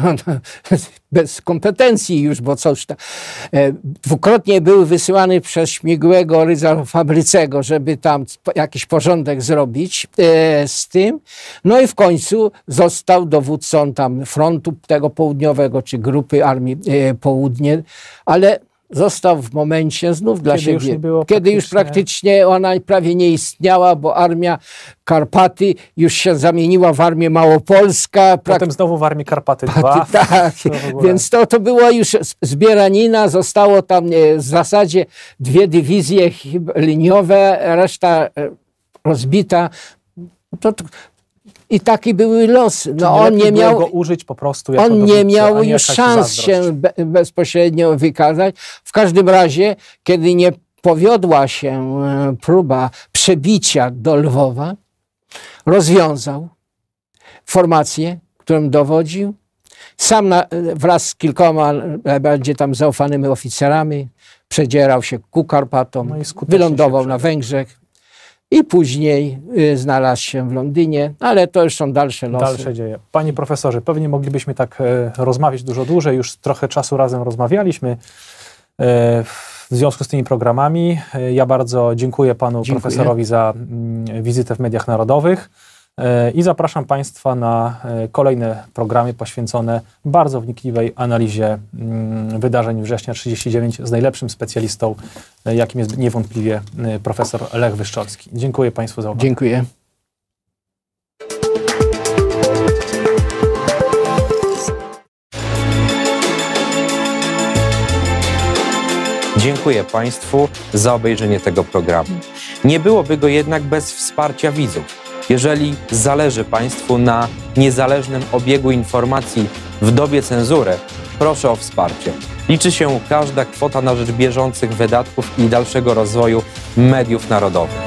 bez kompetencji już, bo coś tam. Dwukrotnie był wysyłany przez Śmigłego Rydza Fabrycego, żeby tam jakiś porządek zrobić z tym. No i w końcu został dowódcą tam frontu tego południowego, czy grupy Armii Południe, ale został w momencie znów dla kiedy siebie, już nie było kiedy już praktycznie ona prawie nie istniała, bo Armia Karpaty już się zamieniła w Armię Małopolska. Potem znowu w Armii Karpaty dwa. Tak, to więc to, to była już zbieranina, zostało tam w zasadzie dwie dywizje liniowe, reszta rozbita. To, to, I taki były losy. No on nie miał go użyć po prostu jako On nie miał a nie już szans się be, bezpośrednio wykazać. W każdym razie, kiedy nie powiodła się próba przebicia do Lwowa, rozwiązał formację, którą dowodził. Sam na, wraz z kilkoma bardziej tam zaufanymi oficerami przedzierał się ku Karpatom, no wylądował na Węgrzech. I później y, znalazł się w Londynie, ale to już są dalsze losy. Dalsze dzieje. Panie profesorze, pewnie moglibyśmy tak e, rozmawiać dużo dłużej, już trochę czasu razem rozmawialiśmy e, w związku z tymi programami. E, ja bardzo dziękuję panu dziękuję. profesorowi za mm, wizytę w Mediach Narodowych e, i zapraszam państwa na e, kolejne programy poświęcone bardzo wnikliwej analizie mm, wydarzeń września trzydziestego dziewiątego z najlepszym specjalistą, e, jakim jest niewątpliwie e, profesor Lech Wyszczolski. Dziękuję państwu za uwagę. Dziękuję. Dziękuję państwu za obejrzenie tego programu. Nie byłoby go jednak bez wsparcia widzów. Jeżeli zależy państwu na niezależnym obiegu informacji w dobie cenzury, proszę o wsparcie. Liczy się każda kwota na rzecz bieżących wydatków i dalszego rozwoju mediów narodowych.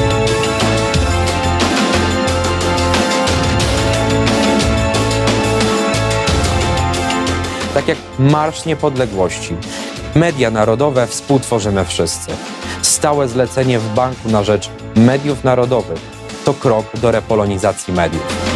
Tak jak Marsz Niepodległości, media narodowe współtworzymy wszyscy. Stałe zlecenie w Banku na rzecz Mediów Narodowych to krok do repolonizacji mediów.